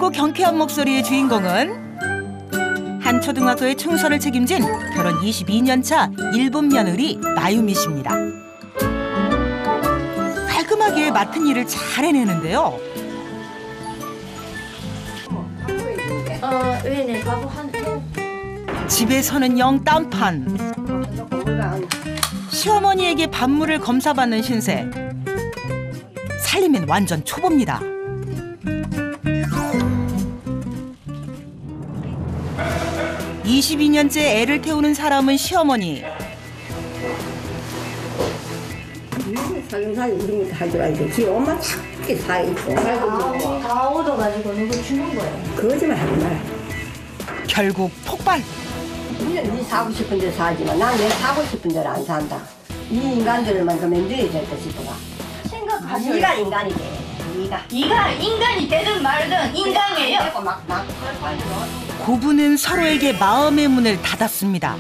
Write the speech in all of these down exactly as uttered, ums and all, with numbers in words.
밝고 경쾌한 목소리의 주인공은 한 초등학교의 청소를 책임진 결혼 이십이 년 차 일본 며느리 마유미 씨입니다. 깔끔하게 맡은 일을 잘 해내는데요. 어, 왜네 바보 한 집에서는 영 딴판. 시어머니에게 밥물을 검사받는 신세. 살림엔 완전 초보입니다. 이십이 년째 애를 태우는 사람은 시어머니. 살림살이 우리 다 들어야지. 지 엄마 착하게 살고. 다 얻어가지고 누구 주는 거예요? 거짓말 하지 마라. 결국 폭발. 우리는 네 사고 싶은 데 사지만 난 내 사고 싶은 데를 안 산다. 이 인간들만 그 면들이 될까 싶어가. 생각하셔요. 네가 인간이 돼. 네가. 네가 인간이 되든 말든 인간이에요. 막, 막, 고부는 서로에게 마음의 문을 닫았습니다.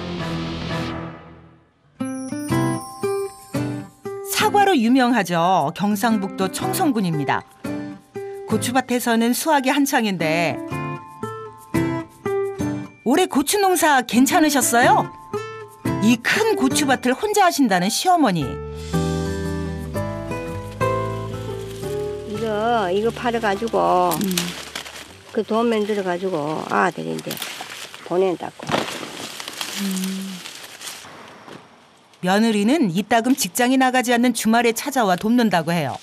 사과로 유명하죠. 경상북도 청송군입니다. 고추밭에서는 수확이 한창인데 올해 고추 농사 괜찮으셨어요? 이 큰 고추밭을 혼자 하신다는 시어머니. 이거 이거 팔아가지고 음. 그 돈 만들어가지고 아들이 이제 보낸다고. 음. 며느리는 이따금 직장에 나가지 않는 주말에 찾아와 돕는다고 해요.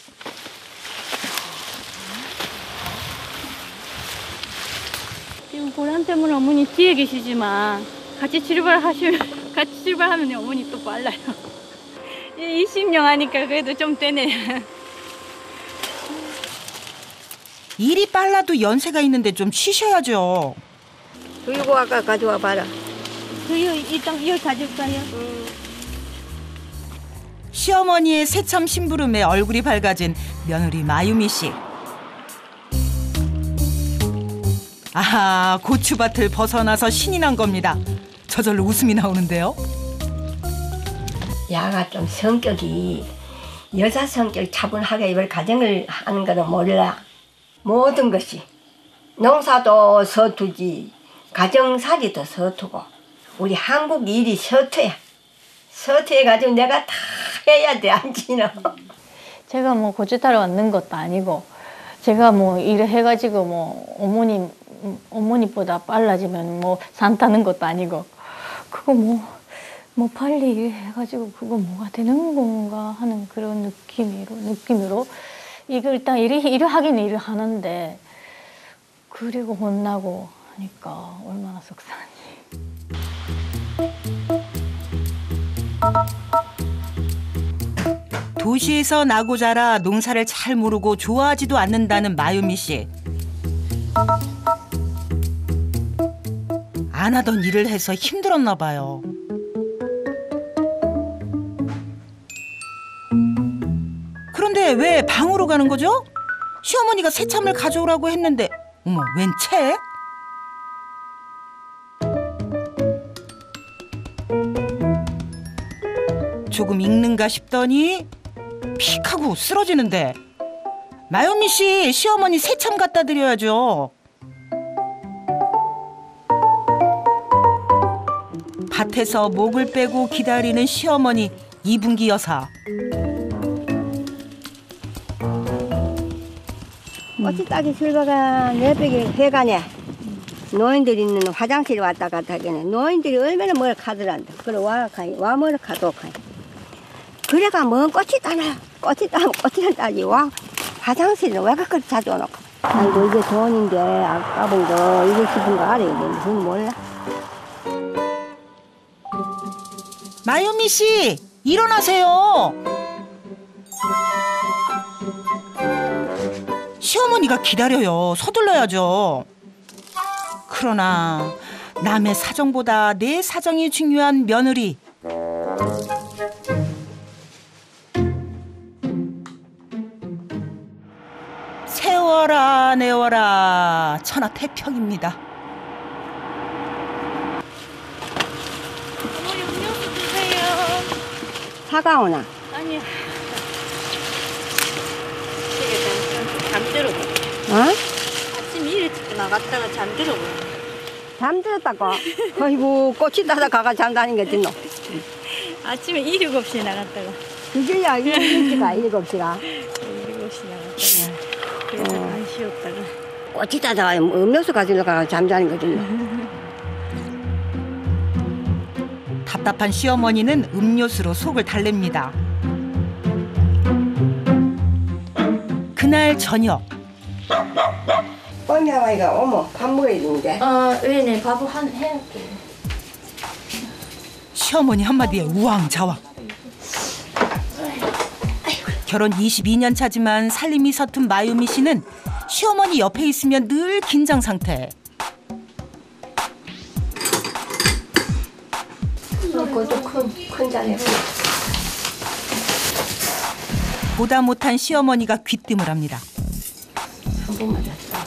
지금 고난 때문에 어머니 뒤에 계시지만 같이 출발하시면 같이 출발하면 어머니 또 빨라요. 이십 년 하니까 그래도 좀 되네. 일이 빨라도 연세가 있는데 좀 쉬셔야죠. 그리고 아까 가져와 봐라. 그요 일단 이거 가질까요? 음. 시어머니의 새참 심부름에 얼굴이 밝아진 며느리 마유미 씨. 아하, 고추밭을 벗어나서 신이 난 겁니다. 저절로 웃음이 나오는데요. 야가 좀 성격이 여자 성격 차분하게 이걸 가정을 하는 거는 몰라. 모든 것이 농사도 서투지 가정살이도 서투고 우리 한국 일이 서투야. 서투해가지고 내가 다 해야 돼, 안지는. 제가 뭐 고추 따러 왔는 것도 아니고 제가 뭐 일을 해가지고 뭐 어머니 어머니보다 빨라지면 뭐 산 타는 것도 아니고 그거 뭐 뭐 빨리 일해가지고 그거 뭐가 되는 건가 하는 그런 느낌으로 느낌으로 이거 일단 일을 일을 하긴 일을 하는데 그리고 혼나고 하니까 얼마나 속상한지. 도시에서 나고 자라 농사를 잘 모르고 좋아하지도 않는다는 마유미 씨. 안 하던 일을 해서 힘들었나 봐요. 그런데 왜 방으로 가는 거죠? 시어머니가 새참을 가져오라고 했는데 어머, 웬 책? 조금 읽는가 싶더니 픽 하고 쓰러지는데. 마유미 씨, 시어머니 새참 갖다 드려야죠. 밭에서 목을 빼고 기다리는 시어머니 이분기 여사. 꽃이 따기 실버가 내벽에 회관에 노인들 있는 화장실에 왔다 갔다 하겠네. 노인들이 얼마나 뭘 카더란다. 그래 와 가이 와 뭐를 카도 가이. 그래가 뭔 꽃이 따나 꽃이 따면 꽃이는 따지 와 화장실은 왜 그렇게 자주 오놓고. 아이고 이게 돈인데 아까운 거 이거 싶은 거 알아야 되는데 그건 몰라. 마유미 씨, 일어나세요. 시어머니가 기다려요. 서둘러야죠. 그러나 남의 사정보다 내 사정이 중요한 며느리. 세워라 내워라 천하태평입니다. 어머니 음료수 주세요. 사과 오나? 아니요. 되게 잠 들어. 어? 아침 일 나갔다가 잠들어. 잠들었다고? 아이고 꽃이 따다 가가 잠다는 게 어딨노? 아침에 일곱 시에 나갔다가 이제야 일곱 시가 일곱 시가 일곱 시 나갔다가 그래서 안 쉬었다가 꽃이 따다 음료수 가지러 가가 잠자는 거든요. 답답한 시어머니는 음료수로 속을 달랩니다. 그날 저녁 뻔히 하니까 어머 밥 먹어야 되는데. 어, 왜네 바보 한 해할게. 시어머니 한마디에 우왕좌왕. 결혼 이십이 년 차지만 살림이 서툰 마유미 씨는 시어머니 옆에 있으면 늘 긴장 상태. 그것도 큰, 큰 잔에. 보다 못한 시어머니가 귀뜸을 합니다. 한 번 맞았어.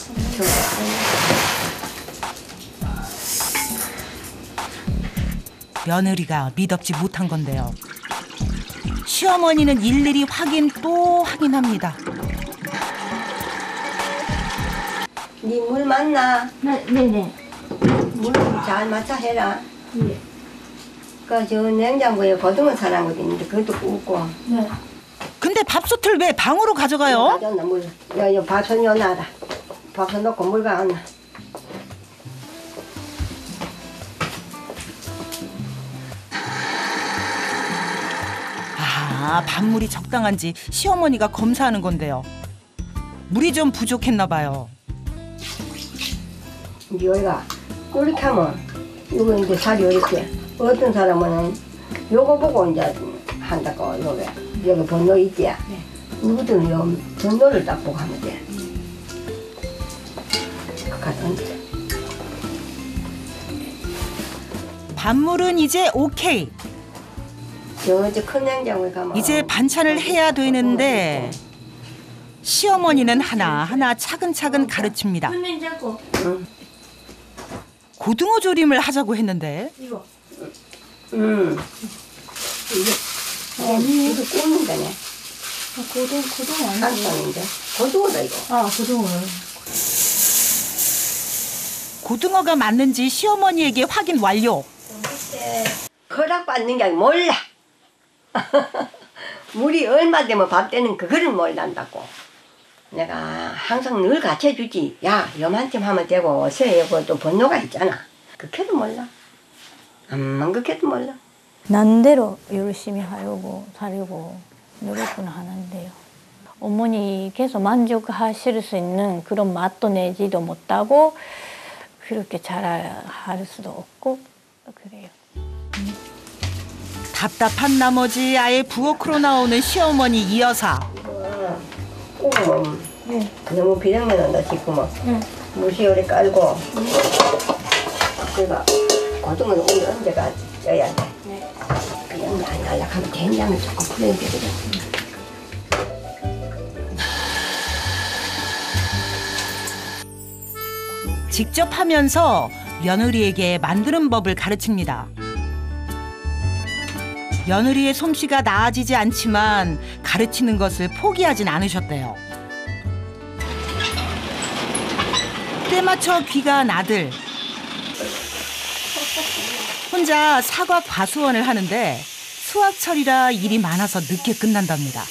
며느리가 미덥지 못한 건데요. 시어머니는 일일이 확인 또 확인합니다. 네 물 맞나? 네, 네네. 물 잘 맞춰 해라. 예. 그 저 냉장고에 고등어 사는 것도 있는데 그것도 굽고. 네. 근데 밥솥을 왜 방으로 가져가요? 가져온다 물. 여, 여 밥솥 여놔라. 밥솥 넣고 물 가온나. 아, 밥물이 적당한지 시어머니가 검사하는 건데요. 물이 좀 부족했나 봐요. 이제 여기가 끓게 하면 이거 이제 살이 이렇게 어떤 사람은 요거 보고 이제 한다고 요게 여기 번호 있지. 누구든 요 번호를 딱 보고 하면 돼. 가서 얹어. 밥물은 이제 오케이. 저저 큰 냉장고에 가면 이제 반찬을 해야 되는데 시어머니는 하나하나 차근차근 가르칩니다. 손님 잡고 응. 고등어 조림을 하자고 했는데 이거. 응. 이게 이게 이거 굽는 거네. 고등 고등 아니야? 한판인데 고등어다 이거. 아, 고등어. 고등어가 맞는지 시어머니에게 확인 완료. 허락 받는 게 아니고 몰라. 물이 얼마 되면 밥 되는 그거를 모른다고. 내가 항상 늘 가르쳐주지. 야, 요만큼 하면 되고 어서 또 번호가 있잖아. 그렇게도 몰라. 암만 그렇게도 몰라. 난대로 열심히 하려고 살려고 노력은 하는데요. 어머니께서 만족하실 수 있는 그런 맛도 내지도 못하고 그렇게 잘 할 수도 없고 그래요. 답답한 나머지 아예 부엌으로 나오는 시어머니 이 여사. 어, 네. 너무 비량만 한다 싶으면 응. 무시 오래 깔고 그러니까 고등어는 오늘 언제가 쪄야 돼. 네. 그냥 날락하면 된장을 조금 풀어야 되거든. 직접 하면서 며느리에게 만드는 법을 가르칩니다. 며느리의 솜씨가 나아지지 않지만 가르치는 것을 포기하진 않으셨대요. 때맞춰 귀가 나들. 혼자 사과 과수원을 하는데 수확철이라 일이 많아서 늦게 끝난답니다.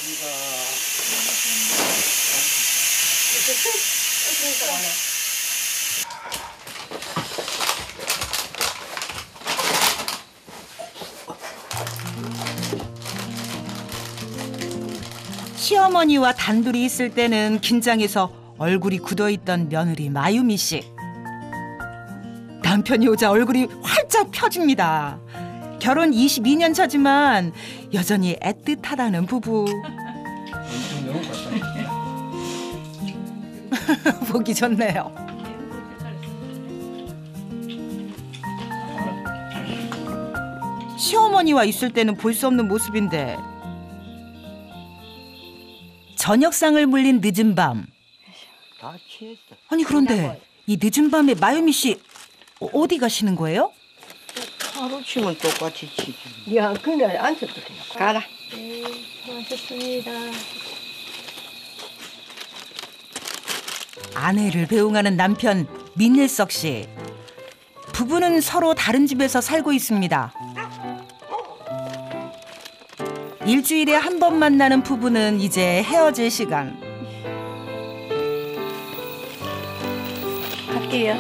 시어머니와 단둘이 있을 때는 긴장해서 얼굴이 굳어있던 며느리 마유미 씨. 남편이 오자 얼굴이 활짝 펴집니다. 결혼 이십이 년 차지만 여전히 애틋하다는 부부. 보기 좋네요. 시어머니와 있을 때는 볼 수 없는 모습인데 저녁상을 물린 늦은 밤. 아니 그런데 이 늦은 밤에 마유미 씨 어, 어디 가시는 거예요? 하루 치면 똑같이 치지. 야, 그날 앉혀도 돼. 가라. 네, 수고하셨습니다. 아내를 배웅하는 남편 민일석 씨. 부부는 서로 다른 집에서 살고 있습니다. 일주일에 한 번 만나는 부부는 이제 헤어질 시간. 갈게요.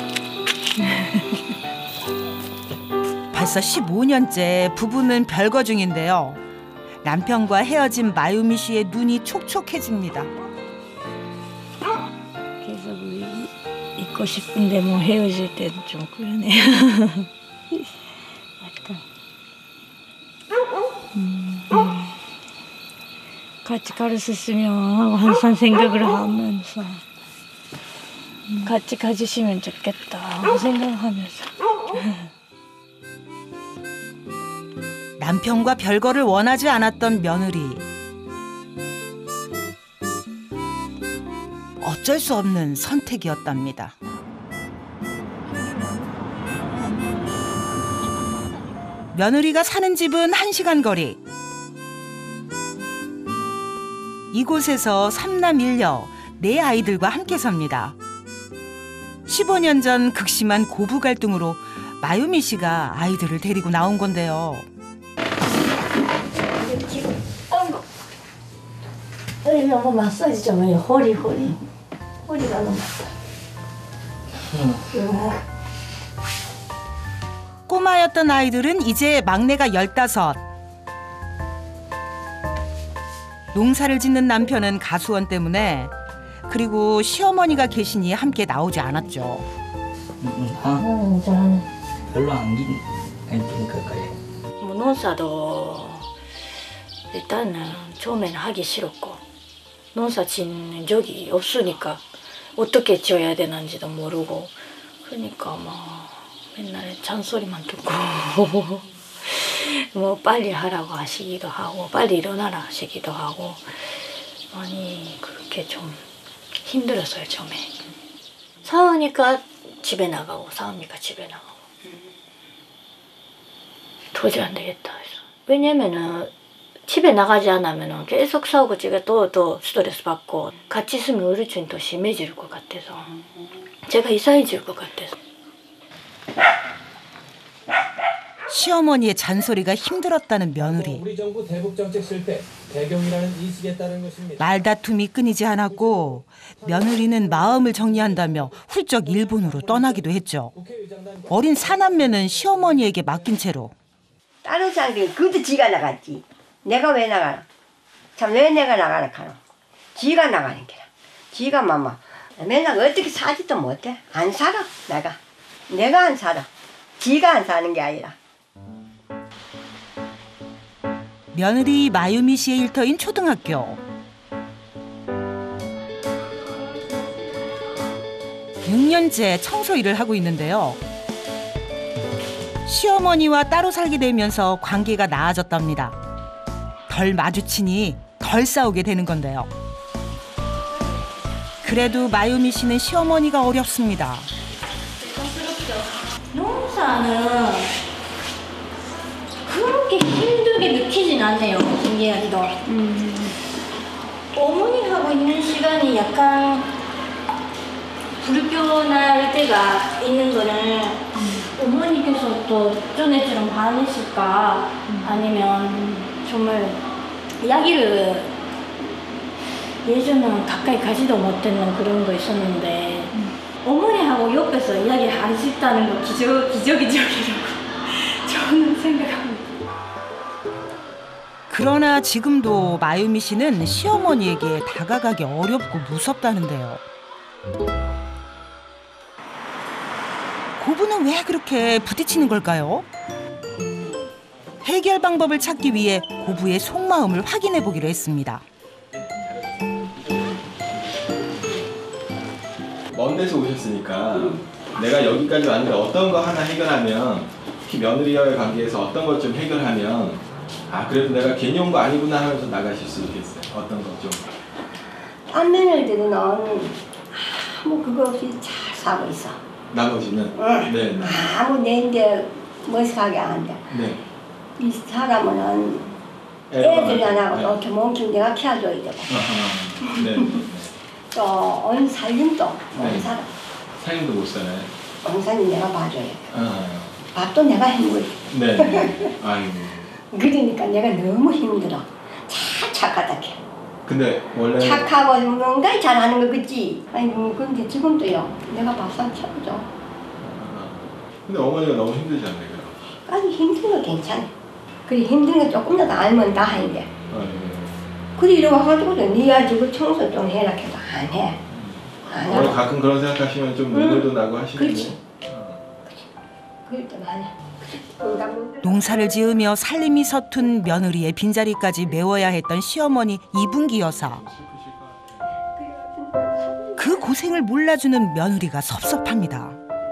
벌써 십오 년째 부부는 별거 중인데요. 남편과 헤어진 마유미 씨의 눈이 촉촉해집니다. 계속 이- 있고 싶은데 뭐 헤어질 때도 좀 그러네요. 약간. 음, 음. 같이 가르쳤으면 하고 항상 생각을 하면서 음, 같이 가주시면 좋겠다 생각하면서. 남편과 별거를 원하지 않았던 며느리. 어쩔 수 없는 선택이었답니다. 며느리가 사는 집은 한 시간 거리. 이곳에서 삼남 일녀 네 아이들과 함께 삽니다. 십오 년 전 극심한 고부 갈등으로 마유미 씨가 아이들을 데리고 나온 건데요. 허리 너무 마사지 좀 해요. 허리 허리 허리가 너무 꼬마였던 아이들은 이제 막내가 열다섯. 농사를 짓는 남편은 가수원 때문에, 그리고 시어머니가 계시니 함께 나오지 않았죠. 응, 아, 음, 저는 별로 안 긴, 안 기니까 그래. 뭐 농사도 일단은 처음에는 하기 싫었고 농사 짓는 적이 없으니까 어떻게 지어야 되는지도 모르고 그러니까 뭐 맨날 잔소리만 듣고 뭐 빨리 하라고 하시기도 하고 빨리 일어나라 하시기도 하고 많이 그렇게 좀 힘들었어요 처음에. 사오니까 집에 나가고 사오니까 집에 나가고 도저히 안 되겠다 해서. 왜냐면은 집에 나가지 않으면 계속 싸우고 제가 또 더 스트레스 받고 같이 있으면 어르신이 더 심해질 것 같아서 제가 이상해질 것 같아서. 시어머니의 잔소리가 힘들었다는 며느리. 우리 정부 대북 정책 실패, 배경이라는 인식에 따른 것입니다. 말다툼이 끊이지 않았고 며느리는 마음을 정리한다며 훌쩍 일본으로 떠나기도 했죠. 어린 사남매는 시어머니에게 맡긴 채로. 다른 사람들이 그것도 지가 나갔지. 내가 왜 나가나? 참 왜 내가 나가나 카노? 지가 나가는 게라. 지가 마마 맨날 어떻게 사지도 못해. 안 살아 내가. 내가 안 살아. 지가 안 사는 게 아니라. 며느리 마유미 씨의 일터인 초등학교. 육 년째 청소 일을 하고 있는데요. 시어머니와 따로 살게 되면서 관계가 나아졌답니다. 덜 마주치니 덜 싸우게 되는 건데요. 그래도 마유미 씨는 시어머니가 어렵습니다. 농사는 그렇게 힘들게 느끼진 않네요. 신기하게도. 음. 어머니하고 있는 시간이 약간 불편할 때가 있는 거는 음. 어머니께서 또 전에처럼 화내실까 음. 아니면 정말 이야기를 예전은 가까이 가지도 못했는 그런 거 있었는데 음. 어머니하고 옆에서 이야기를 할 수 있다는 거 기적, 기적이적이라고 저는 생각합니다. 그러나 지금도 마유미 씨는 시어머니에게 다가가기 어렵고 무섭다는데요. 고부는 왜 그렇게 부딪히는 걸까요? 해결 방법을 찾기 위해 고부의 속마음을 확인해 보기로 했습니다. 먼 데서 오셨으니까 내가 여기까지 왔는데 어떤 거 하나 해결하면, 특히 며느리와의 관계에서 어떤 걸 좀 해결하면 아 그래도 내가 괜히 온 거 아니구나 하면서 나가실 수 있겠어요. 어떤 거 좀. 딴 며느리들은 아무 그거 없이 잘 사고 있어. 나머지는? 응. 네. 네. 아무 내인데 머쓱하게 안 돼. 네. 이 사람은 애들이 안 하고 또 몽킨 내가 키워줘야 되고. 아하. 네. 또 온 살림도 못 네. 살아. 살림도 못 살아요. 온 살림 내가 봐줘야 돼. 아, 밥도 내가 해 먹어야 돼. 네. 아이고. 그러니까 내가 너무 힘들어. 차 착하다 해. 근데 원래 착하고 뭔가 잘하는 거 그치? 아이고 근데 지금도요. 내가 밥상 차려줘. 아, 근데 어머니가 너무 힘들지 않나요? 그럼? 아니 힘든 거 괜찮아. 그래 힘든 거 조금이라도 알면 다 하는데. 아, 네. 그래 이러 와가지고도 네가 저거 청소 좀 해라 해도 안 해. 안 어머니 하고. 가끔 그런 생각하시면 좀 눈물도 나고 하시는데. 그렇지. 그럴 때 많이. 건강 농사를 지으며 살림이 서툰 며느리의 빈자리까지 메워야 했던 시어머니 이분기 여사. 그 고생을 몰라주는 며느리가 섭섭합니다.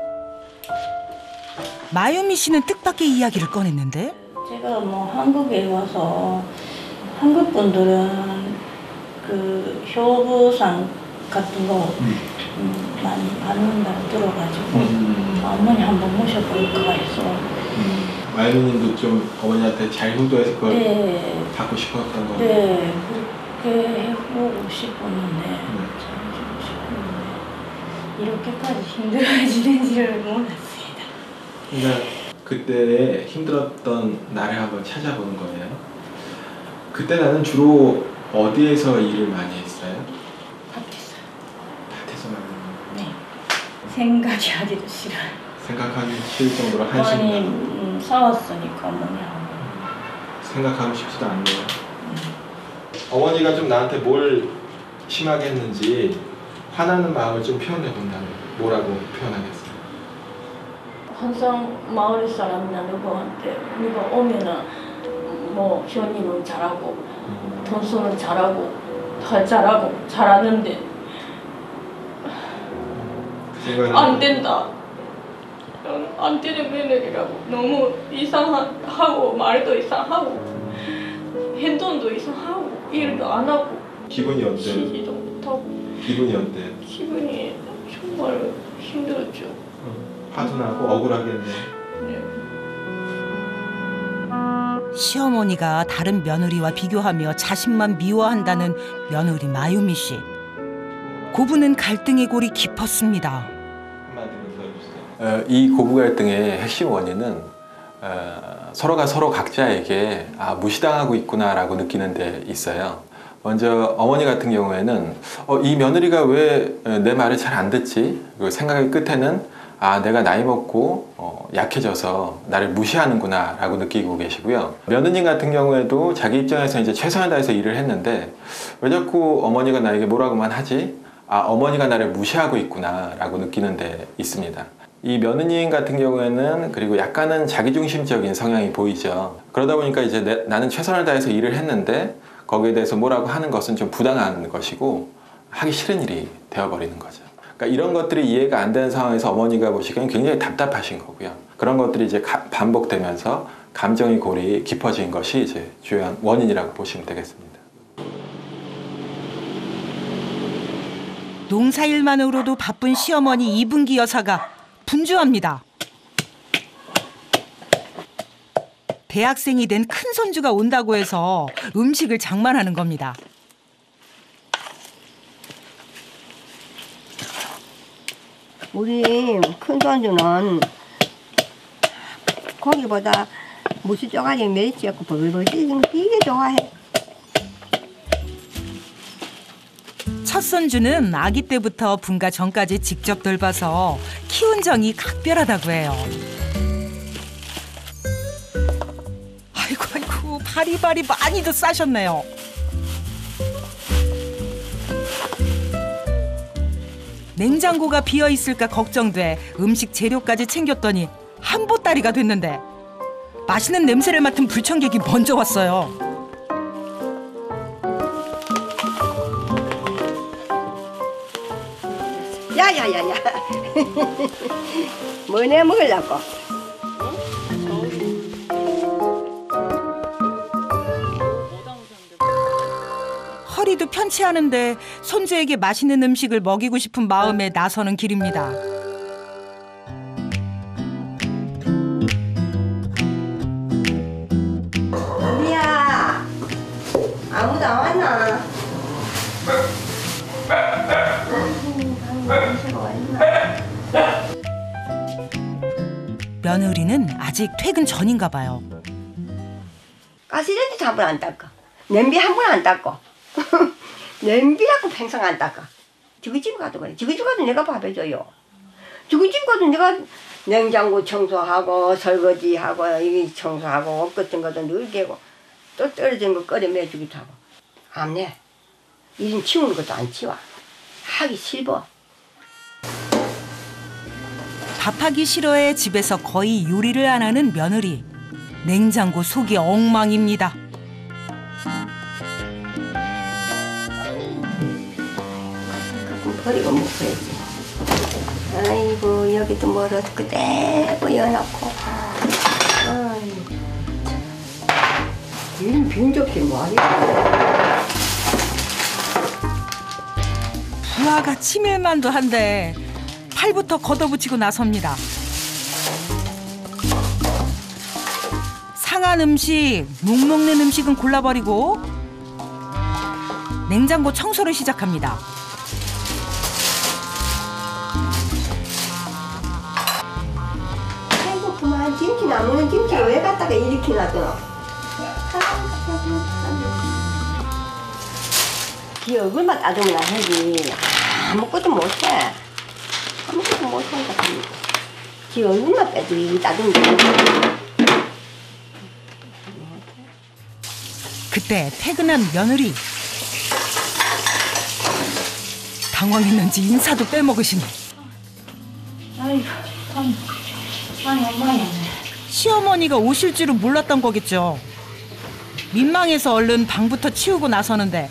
마유미 씨는 뜻밖의 이야기를 꺼냈는데 제가 뭐 한국에 와서 한국 분들은 그 효부상 같은 거 음, 많이 받는다고 들어가지고 음. 어머니 한번 모셔볼까 해서. 음. 마유미님도 좀 어머니한테 잘 효도해서 그걸 네, 받고 싶었던 거. 네 그렇게 해보고 싶었는데 네. 잘해주고 싶었는데 이렇게까지 힘들어지는지를 몰랐습니다. 그러니까 그때 힘들었던 나를 한번 찾아보는 거예요. 그때 나는 주로 어디에서 일을 많이 했어요? 밭에서. 밭에서 많이. 네. 생각이 하기도 싫어요. 생각하기 싫을 정도로 많이 한심하고 음, 싸웠으니까 어머니하고. 생각하고 싶지도 않네요. 어머니가 좀 나한테 뭘 심하게 했는지 화나는 마음을 좀 표현해 본다면 뭐라고 표현하겠어요? 항상 마을 사람이나 누구한테 누가 오면은 뭐 현님은 잘하고 돈수는 잘하고 다 잘하고 잘하는데 그 생각은 안 된다. 안 되는 며느리라고 너무 이상하고 말도 이상하고 행동도 이상하고 일도 안 하고 기분이 어때요? 쉬지도 못하고 기분이 어때요? 기분이 정말 힘들었죠. 화도 나고 억울하겠네. 네. 시어머니가 다른 며느리와 비교하며 자신만 미워한다는 며느리 마유미 씨. 고부는 갈등의 골이 깊었습니다. 한마디만 더 해주세요. 어, 이 고부 갈등의 핵심 원인은 어, 서로가 서로 각자에게 아, 무시당하고 있구나라고 느끼는 데 있어요. 먼저 어머니 같은 경우에는 어, 이 며느리가 왜 내 말을 잘 안 듣지? 그 생각의 끝에는 아, 내가 나이 먹고 어, 약해져서 나를 무시하는구나 라고 느끼고 계시고요. 며느님 같은 경우에도 자기 입장에서 이제 최선을 다해서 일을 했는데 왜 자꾸 어머니가 나에게 뭐라고만 하지? 아, 어머니가 나를 무시하고 있구나 라고 느끼는 데 있습니다. 이 며느님 같은 경우에는 그리고 약간은 자기중심적인 성향이 보이죠. 그러다 보니까 이제 내, 나는 최선을 다해서 일을 했는데 거기에 대해서 뭐라고 하는 것은 좀 부당한 것이고 하기 싫은 일이 되어버리는 거죠. 그러니까 이런 것들이 이해가 안 되는 상황에서 어머니가 보시기엔 굉장히 답답하신 거고요. 그런 것들이 이제 가, 반복되면서 감정의 골이 깊어진 것이 이제 주요한 원인이라고 보시면 되겠습니다. 농사일만으로도 바쁜 시어머니 이분기 여사가 분주합니다. 대학생이 된 큰 손주가 온다고 해서 음식을 장만하는 겁니다. 우리 큰 손주는 고기보다 무수 쪼가리 멸치였고 벌벌 찌는 거 되게 좋아해. 첫 손주는 아기 때부터 분가 전까지 직접 돌봐서 키운 정이 각별하다고 해요. 아이고 아이고 바리바리 많이도 싸셨네요. 냉장고가 비어있을까 걱정돼 음식 재료까지 챙겼더니 한 보따리가 됐는데 맛있는 냄새를 맡은 불청객이 먼저 왔어요. 야야야야 뭐내 먹으려고? 허리도 편치 않은데 손주에게 맛있는 음식을 먹이고 싶은 마음에 나서는 길입니다. 언니야 아무도 안 왔나? 며느리는 아직 퇴근 전인가 봐요. 가스레인지도 한 번 안 닦아. 냄비 한 번 안 닦아. 냄비라고 평생 안 닦아. 저기 집 가도 그래. 저기 집 가도 내가 밥 해줘요. 저기 집 가도 내가 냉장고 청소하고 설거지하고 이게 청소하고 옷 같은 것도 늘 개고 또 떨어진 거 끓여 매주기도 하고. 안 내. 이런 치우는 것도 안 치워. 하기 싫어. 밥하기 싫어해 집에서 거의 요리를 안 하는 며느리. 냉장고 속이 엉망입니다. 버리고 먹어야지. 아이고 여기도 뭘 어떻게 떼고 여놓고. 아이고. 이런 빈 접시 뭐하냐. 부하가 치밀만도 한데 팔부터 걷어붙이고 나섭니다. 상한 음식, 묵 먹는 음식은 골라버리고 냉장고 청소를 시작합니다. 아이고 그만 김치 남는 김치를 왜 갖다가 이렇게 놔둬. 지 얼굴만 따주면 하지 아무것도 못해. 아무것도 못한다. 지 얼굴만 빼도 따주면 돼. 그때 퇴근한 며느리. 당황했는지 인사도 빼먹으시네. 아이고 참 많이 엉망이네. 시어머니가 오실 줄은 몰랐던 거겠죠. 민망해서 얼른 방부터 치우고 나서는데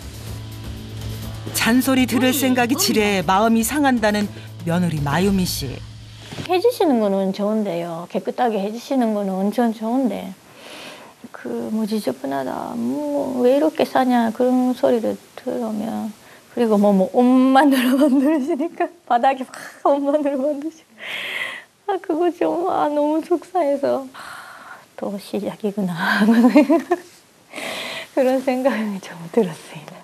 잔소리 들을 생각이 지레 마음이 상한다는 며느리 마유미 씨. 해주시는 거는 좋은데요. 깨끗하게 해주시는 거는 엄청 좋은데 그 뭐 지저분하다, 뭐 왜 이렇게 싸냐 그런 소리를 들으면 그리고 뭐 뭐 옷 만들어 만드시니까 바닥에 막 옷 만들어 만드시고 아 그거 좀 아 너무 속상해서 아, 또 시작이구나 그런 생각이 좀 들었습니다.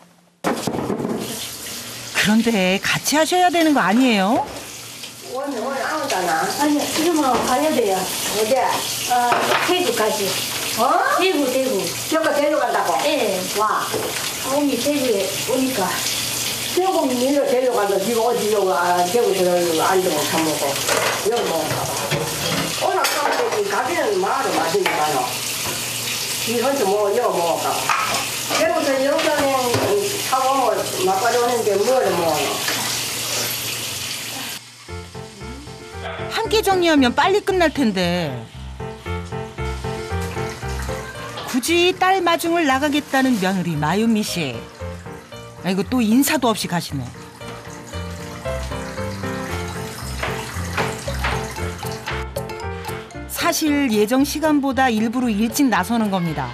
그런데 같이 하셔야 되는 거 아니에요? 오늘 오늘 아무도 안 와. 아니 지금은 가야 돼요. 어제? 아 대구까지. 어? 대구 대구. 저거 데려간다고? 예. 와. 어머니 대구에 오니까. 저거 밀로 데려가서 지금 어디로 가? 대구 들어가려고 앉으면 사 먹고. 여기 먹을까 봐. 오늘 가면 가기는 말을 맞으니까요. 이 혼자 뭐 여기 먹을까 봐. 대구에서 영상에 사고 뭐 막걸리 오는데 뭐를 먹어요? 함께 정리하면 빨리 끝날 텐데 굳이 딸 마중을 나가겠다는 며느리 마유미 씨. 아이고 또 인사도 없이 가시네. 사실 예정 시간보다 일부러 일찍 나서는 겁니다.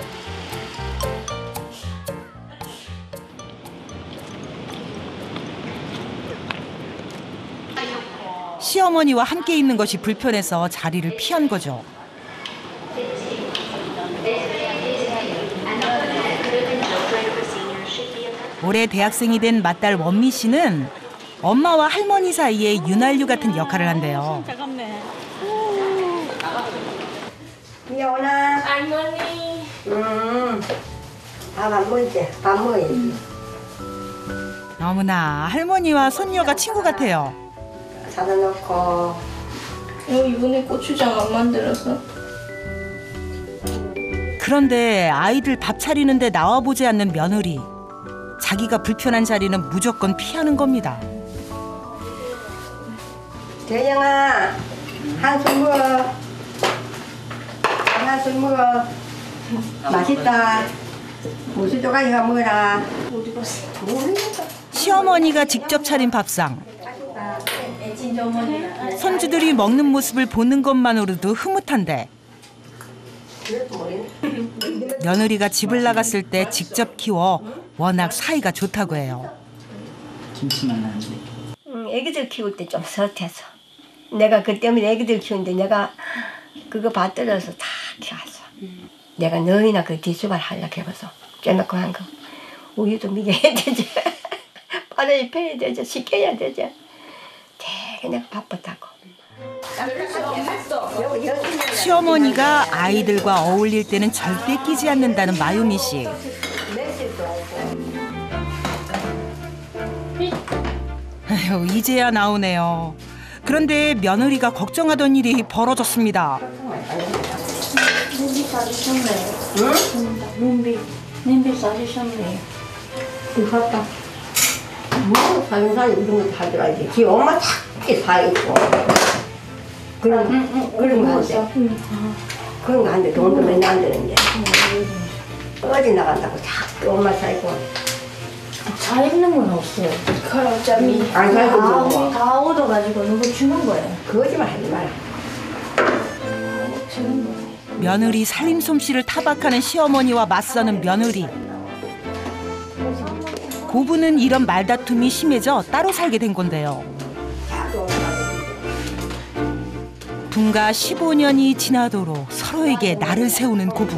시어머니와 함께 있는 것이 불편해서 자리를 피한 거죠. 올해 대학생이 된 맏딸 원미 씨는 엄마와 할머니 사이에 윤활유 같은 역할을 한대요. 미영아. 할머니. 음. 밥 안 먹지? 밥 먹어야지. 너무나 할머니와 손녀가 친구 같아요. 사다 놓고. 어, 이번에 고추장 안 만들어서. 그런데 아이들 밥 차리는데 나와보지 않는 며느리. 자기가 불편한 자리는 무조건 피하는 겁니다. 대영아, 한술 먹어. 한술 먹어. 맛있다. 무슨 조각이가 먹어라. 어디 갔어? 모르겠어. 시어머니가 직접 차린 밥상. 손주들이 먹는 모습을 보는 것만으로도 흐뭇한데 며느리가 집을 나갔을 때 직접 키워 워낙 사이가 좋다고 해요. 김치만 나는데. 응, 애기들 키울 때 좀 서태서. 내가 그 때문에 애기들 키우는데 내가 그거 받들어서 다 키웠어. 음. 내가 너희나 그 뒷수발 하려고 해봐서 깨놓고 한 거. 우유도 먹여야 되지. 바다에 패야 되지. 시켜야 되지. 되게 내가 바빴다고. 시어머니가 아이들과 어울릴 때는 절대 끼지 않는다는 마유미 씨. 에휴, 이제야 나오네요. 그런데 며느리가 걱정하던 일이 벌어졌습니다. 냄비 싸주셨네. 이거다. 뭐 사는 사람 이런 거 사줘야지. 지 엄마 작게 사있고. 그런 응, 응, 그런 거 안 돼. 응. 그런 거 안 돼. 돈도 맨날 안 되는데. 어디 나간다고 작게 엄마 사있고. 차 있는 건 없어요. 그걸 어차피 안 살고 다, 주고. 다 얻어가지고 누구 주는 거예요. 거짓말 하지 마라. 주는 거예요. 며느리 살림 솜씨를 타박하는 시어머니와 맞서는 며느리. 고부는 이런 말다툼이 심해져 따로 살게 된 건데요. 분가 십오 년이 지나도록 서로에게 날을 세우는 고부.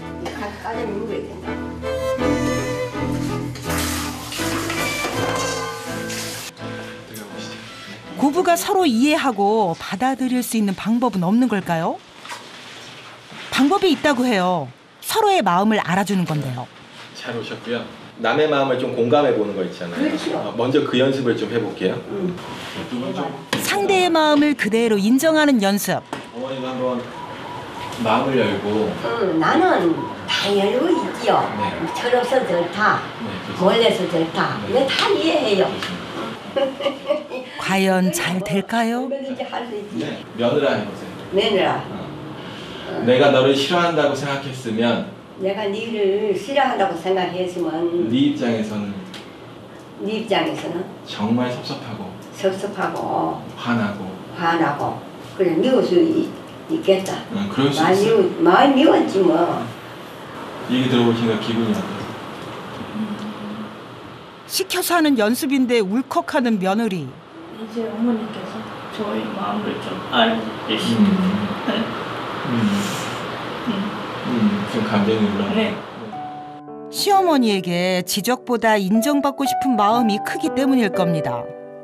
고부가 서로 이해하고 받아들일 수 있는 방법은 없는 걸까요? 방법이 있다고 해요. 서로의 마음을 알아주는 건데요. 잘 오셨고요. 남의 마음을 좀 공감해 보는 거 있잖아요. 그렇죠. 먼저 그 연습을 좀 해볼게요. 음. 상대의 마음을 그대로 인정하는 연습. 어머니도 한번 마음을 열고. 응, 나는 다 열고 있지요. 네. 철없어 좋다. 네, 몰래서 좋다. 네. 이거 다 이해해요. 과연 잘 될까요? 얼마든지 할 수 있지. 네. 며느라 해보세요. 며느라. 어. 어. 내가 너를 싫어한다고 생각했으면 내가 니를 싫어한다고 생각했으면 네 입장에서는 네 입장에서는 정말 섭섭하고 섭섭하고 화나고 화나고 그래 미울 수 있, 있겠다. 응, 그럴 수 많이 있어요. 미워, 많이 미웠지 뭐. 얘기 들어보시니까 기분이 어떠세요? 시켜서 하는 연습인데 울컥하는 며느리. 이제 어머니께서 저희 마음을 좀 알아주시고 음. 음. 음, 좀 감정이 올라. 네. 시어머니에게 지적보다 인정받고 싶은 마음이 크기 때문일 겁니다.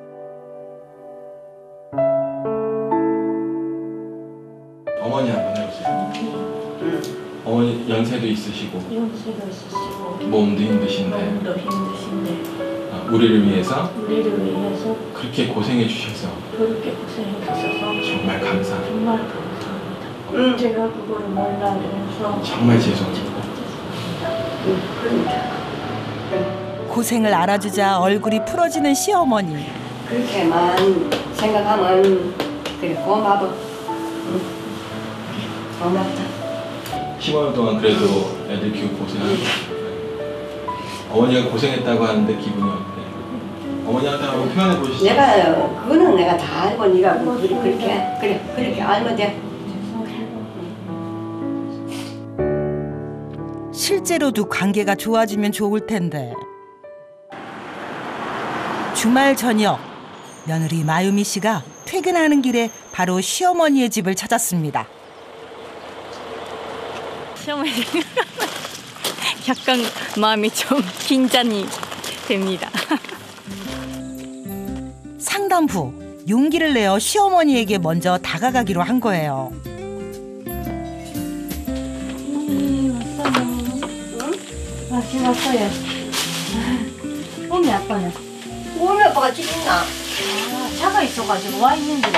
어머니 한번 해보세요. 응. 어머니 연세도 있으시고 연세도 있으시고 몸도 힘드신데 몸도 힘드신데 어, 우리를 위해서 우리를 위해서 그렇게 고생해 주셔서 그렇게 고생해 주셔서 정말 감사합니다. 정말 감사합니다. 응. 제가 그걸 몰라서 정말 죄송합니다. 고생을 알아주자 얼굴이 풀어지는 시어머니. 그렇게만 생각하면 그래 고마워. 응. 고맙다. 십오 년 동안 그래도 애들 키우고 고생하고 어머니가 고생했다고 하는데 기분이 어때요? 어머니한테 한번 표현해 보시죠. 내가 그거는 내가 다 알고 네가 그렇게 그렇게 그래 그렇게 알면 돼. 실제로도 관계가 좋아지면 좋을 텐데. 주말 저녁, 며느리 마유미 씨가 퇴근하는 길에 바로 시어머니의 집을 찾았습니다. 시어머니 약간 마음이 좀 긴장이 됩니다. 상담 후 용기를 내어 시어머니에게 먼저 다가가기로 한 거예요. 다시 왔어요. 오미 아빠는? 오미 아빠가 집 있나? 아, 차가 있어가지고 와 있는데요.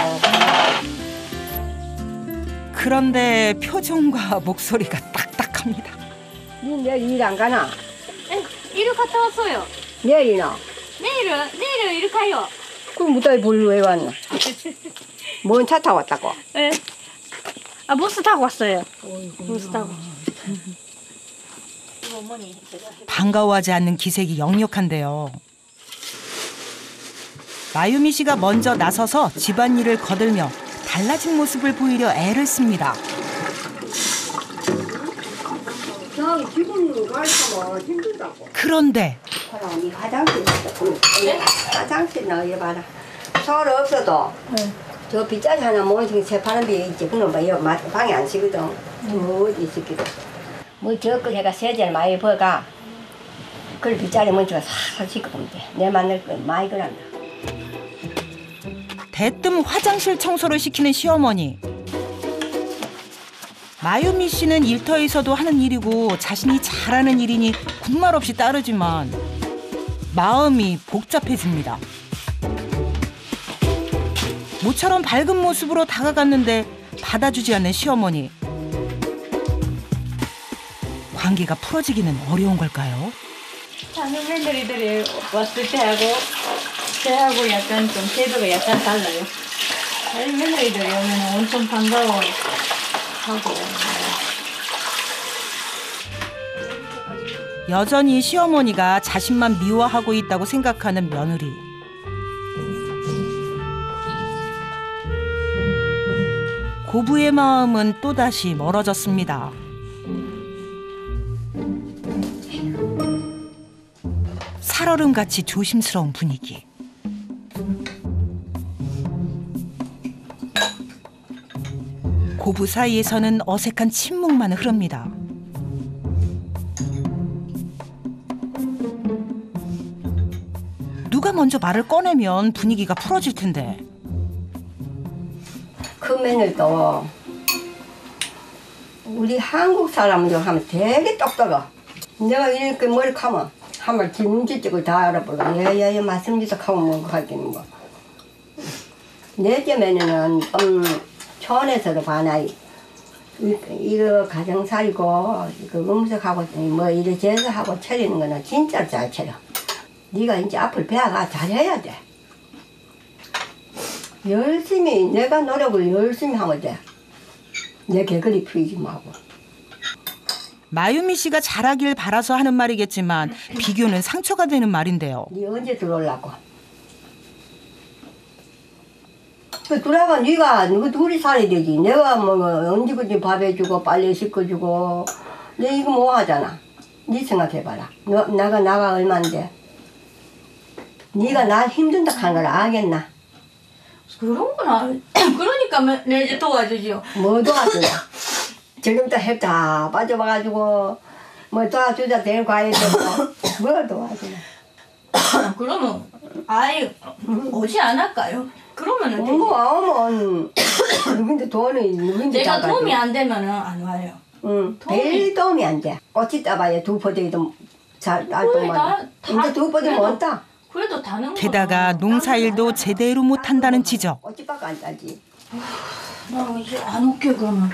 그런데 표정과 목소리가 딱딱합니다. 니 내일 일 안 가나? 네, 일을 갔다 왔어요. 내일이나? 내일은 내일은 일 가요. 그럼 무더위 볼로 왜 왔나? 뭔 차 타고 왔다고? 네. 아 버스 타고 왔어요. 버스 타고. 반가워하지 않는 기색이 역력한데요. 마유미 씨가 먼저 나서서 집안일을 거들며 달라진 모습을 보이려 애를 씁니다. 그런데 사람이 화장실 있어. 화장실 넣어봐라. 서울 없어도 네. 저 빗자루 하나 모니터 세파는 데 있지. 그놈 봐, 여 방에 안 쓰거든. 어디 있을기도. 뭐 저거 해가 세제를 많이 버가. 그걸 빗자루 먼저 살살 씻고 보면 돼. 내 마늘 거 많이 그란다. 대뜸 화장실 청소를 시키는 시어머니. 마유미 씨는 일터에서도 하는 일이고 자신이 잘하는 일이니 군말 없이 따르지만 마음이 복잡해집니다. 모처럼 밝은 모습으로 다가갔는데 받아주지 않는 시어머니. 관계가 풀어지기는 어려운 걸까요? 작은 며느리들이 왔을 때하고 저하고 약간 좀 태도가 약간 달라요. 다른 며느리들이 오면 엄청 반가워하고. 여전히 시어머니가 자신만 미워하고 있다고 생각하는 며느리. 고부의 마음은 또다시 멀어졌습니다. 살얼음같이 조심스러운 분위기. 고부 사이에서는 어색한 침묵만 흐릅니다. 누가 먼저 말을 꺼내면 분위기가 풀어질 텐데. 큰 며느리도 우리 한국 사람들 하면 되게 똑똑해. 내가 이렇게 머리 감으면 한번 진지찍을 다 알아보고 예예예 말씀드리다 하면 뭐 하긴 뭐. 넷째 며느리는 좀 촌에서도 봐나이 이거 가정살이고 이거 음식하고 뭐 이래 제사하고 차리는 거는 진짜 잘 차려. 네가 이제 앞을 배워가 잘해야 돼. 열심히 내가 노력을 열심히 하면 돼. 내 개구리 피우지 말고. 마유미 씨가 잘하길 바라서 하는 말이겠지만 비교는 상처가 되는 말인데요. 네 언제 들어오려고? 그 들어가 네가 너 둘이 살아야 되지. 내가 뭐 언제든지 밥 해주고 빨래 씻어주고 내 이거 뭐 하잖아. 네 생각해봐라. 너 나가 나가 얼마인데? 네가 나 힘든다 하는 걸 알겠나? 그런 건 알... 그러니까 내 이제 도와주지요. 뭐 도와주냐? 지금부터 했다 빠져봐가지고 뭐 도와주자 될 과일 되고 뭐 도와주냐? 그러면 아예 오지 않을까요? 그러면은 뭐 오면 누군데 돈이 누군데 내가 잡아줘. 도움이 안 되면은 안 와요. 응, 도움이- 별 도움이 안 돼. 꽃이 따봐야 두 포대도 잘 거의 알동만. 다- 근데 두 포대 그래도- 못 따. 그래도 다는 거. 게다가 농사일도 제대로 못한다는 지적. 꽃이밖에 안 따지. 나 이제 안 올게 그러면.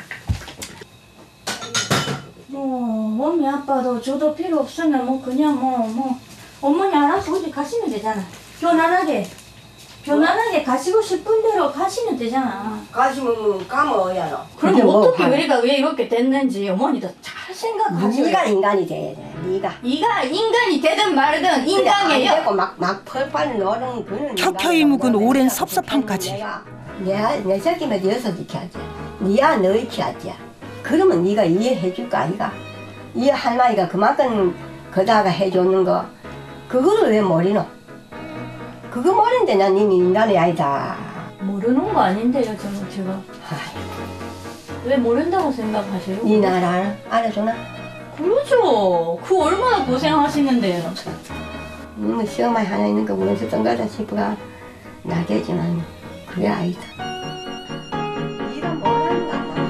뭐 어머니 아빠도 저도 필요 없으면 뭐 그냥 뭐 뭐 어머니 알아서 어디 가시면 되잖아. 편안하게 편안하게 가시고 싶은 대로 가시면 되잖아. 가시면 뭐 가면 너. 그럼 어떻게 우리가 왜 이렇게 됐는지 어머니도 잘 생각하셔요. 네가 인간이 돼야 돼. 네가. 네가 인간이 되든 말든 인간이에요. 안 되고 막막 펄펄 노는 그는. 켜켜이 묵은 오랜 섭섭함까지. 내가 내가 내 새끼는 여섯 지켜야지. 네야 너희 키야지. 그러면 네가 이해해 줄 거 아이가? 이 할머니가 그만큼 거다가 해주는 거 그거를 왜 모르노? 그거 모르는데 난 이미 인간이 아니다. 모르는 거 아닌데요, 저는 제가. 아이, 왜 모른다고 생각하세요? 네 나라 알아주나? 그러죠. 그 얼마나 고생하시는데요. 음, 시험만 하나 있는 거 원수 던가다 싶어가 나겠지만 그게 아니다. 네가 뭐라는 거 아니야?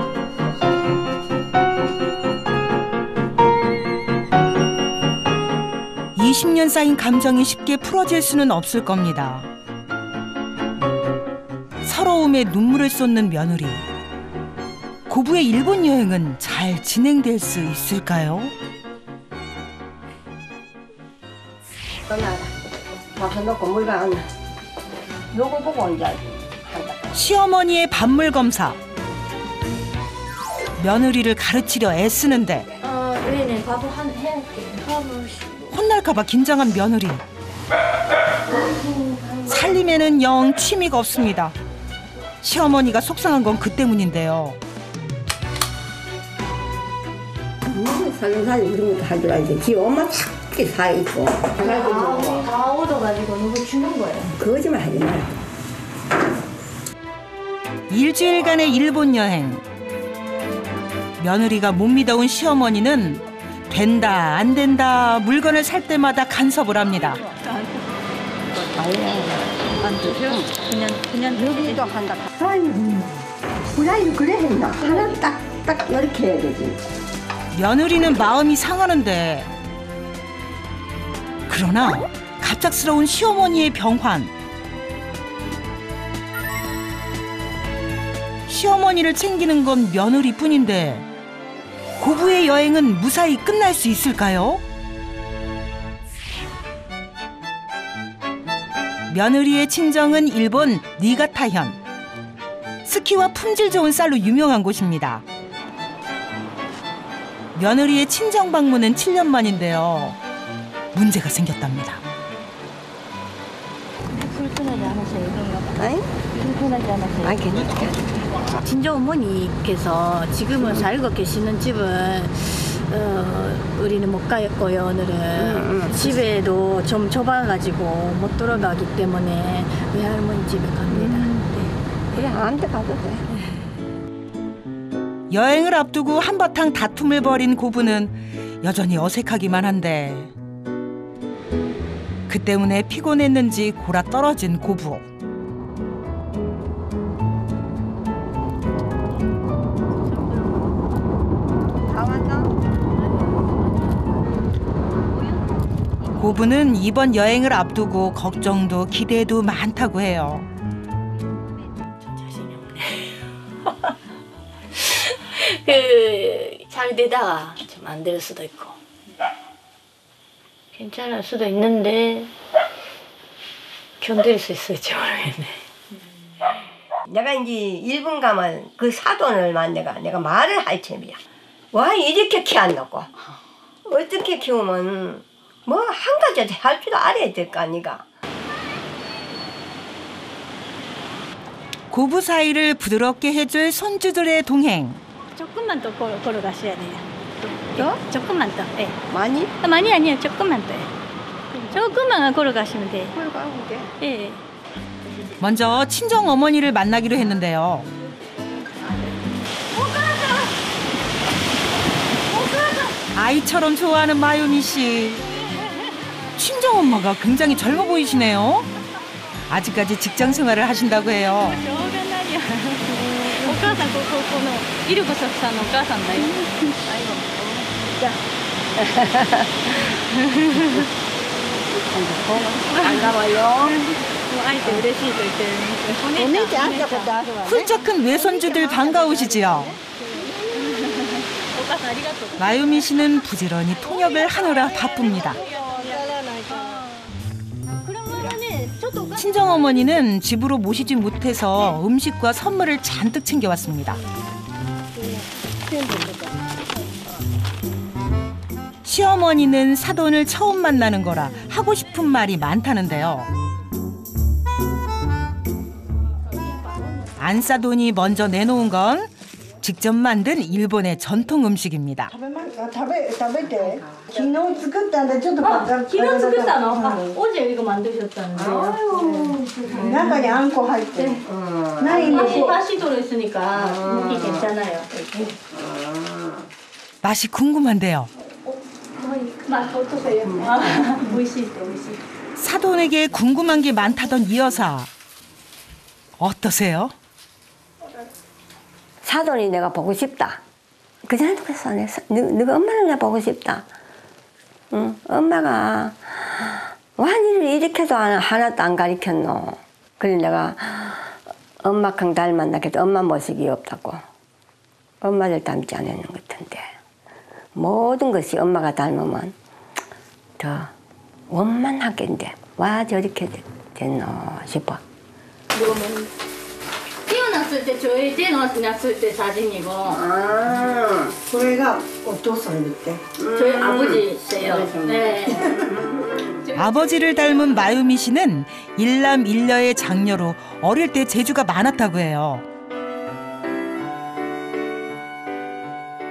이십 년 쌓인 감정이 쉽게 풀어질 수는 없을 겁니다. 서러움에 눈물을 쏟는 며느리. 고부의 일본 여행은 잘 진행될 수 있을까요? 떠나라. 밥을 넣고 물가 안 나. 요거 보고 언제 한다. 시어머니의 밥물 검사. 며느리를 가르치려 애쓰는데 아, 네네. 밥을 한 해할게요. 밥을. 혼날까봐 긴장한 며느리. 살림에는 영 취미가 없습니다. 시어머니가 속상한 건 그 때문인데요. 음, 살림살이 이런 것도 할 줄 알지. 지 엄마 밖에 사 있고. 아, 다 얻어가지고 누구 주는 거예요. 거짓말 하지 마라. 일주일간의 일본 여행. 며느리가 못 믿어온 시어머니는 된다 안 된다 물건을 살 때마다 간섭을 합니다. 아니야. 안 드세요? 그냥 그냥 여기도 한다. 프라이는 프라이는 그래 했나? 하나 딱딱 이렇게 해야 되지. 며느리는 마음이 상하는데 그러나 갑작스러운 시어머니의 병환. 시어머니를 챙기는 건 며느리뿐인데 고부의 여행은 무사히 끝날 수 있을까요? 며느리의 친정은 일본 니가타현. 스키와 품질 좋은 쌀로 유명한 곳입니다. 며느리의 친정 방문은 칠 년 만인데요. 문제가 생겼답니다. 불편하지 않으세요? 아니? 불편하지 않으세요? 아니 괜찮아. 친정 어머니께서 지금은 살고 계시는 집은 어, 우리는 못 가겠고요. 오늘은 음, 음. 집에도 좀 좁아가지고 못 들어가기 때문에 외할머니 집에 갑니다. 네. 그래 아무데 가도 돼. 여행을 앞두고 한바탕 다툼을 벌인 고부는 여전히 어색하기만 한데 그 때문에 피곤했는지 골아 떨어진 고부. 다 왔나? 고부는 이번 여행을 앞두고 걱정도 기대도 많다고 해요. 자신이 없네. 그 잘 되다가 좀 안 될 수도 있고 괜찮을 수도 있는데 견딜 수 있을지 모르겠네. 내가 이제 일본 가면 그 사돈을만 내가 내가 말을 할 참이야. 와 이렇게 키웠노고 어떻게 키우면 뭐 한 가지 할 줄 알아야 될 거 아니가. 고부 사이를 부드럽게 해줄 손주들의 동행. 조금만 더 걸어, 걸어가셔야 돼요. 더? 조금만 더. 예. 많이? 아, 많이 아니에요. 조금만 더요. 조금만 걸어가시면 돼요. 걸어가고 돼. 예. 먼저 친정 어머니를 만나기로 했는데요. 아이처럼 좋아하는 마유미 씨. 친정 엄마가 굉장히 젊어 보이시네요. 아직까지 직장 생활을 하신다고 해요. しょうがないよ。お母さん、ここ、この、イルコサクさんのお母さんだよ。 반가워요. もう会えて嬉しいと言ってるんですよ。 お姉ちゃん会ったことあるわね. 훌쩍 큰 외손주들 반가우시지요. お母さんありがとう。 마유미 씨는 부지런히 통역을 하느라 바쁩니다. 친정어머니는 집으로 모시지 못해서 음식과 선물을 잔뜩 챙겨왔습니다. 시어머니는 사돈을 처음 만나는 거라 하고 싶은 말이 많다는데요. 안사돈이 먼저 내놓은 건 직접 만든 일본의 전통 음식입니다. 食べ食べて昨日作ったんでちょっとあ、昨日作ったの？あ、 うん 어제 이거 만드셨다는데. 아유, 中にあんこ入ってる。何も 맛이 맛이 들어있으니까 먹기 괜찮아요. 맛이 궁금한데요. 맛 어떠세요? 아, 美味しいって美味しい. 사돈에게 궁금한 게 많다던 이 여사. 어떠세요? 사돈이 내가 보고 싶다. 그전에도 그랬어. 너, 너가 엄마를 내가 보고 싶다. 응? 엄마가 완일을 이렇게도 하나도 안 가르쳤노. 그래 내가 엄마랑 닮았나 해도 엄마 모습이 없다고. 엄마를 닮지 않았는 것 같은데 모든 것이 엄마가 닮으면 더 원만하겠는데 와 저렇게 됐노 싶어. 태어났을 때 저희 태어났을 때 사진이고 아, これがお父さんだって 저희 아버지세요. 네. 아버지를 닮은 마유미 씨는 일남 일녀의 장녀로 어릴 때 재주가 많았다고 해요.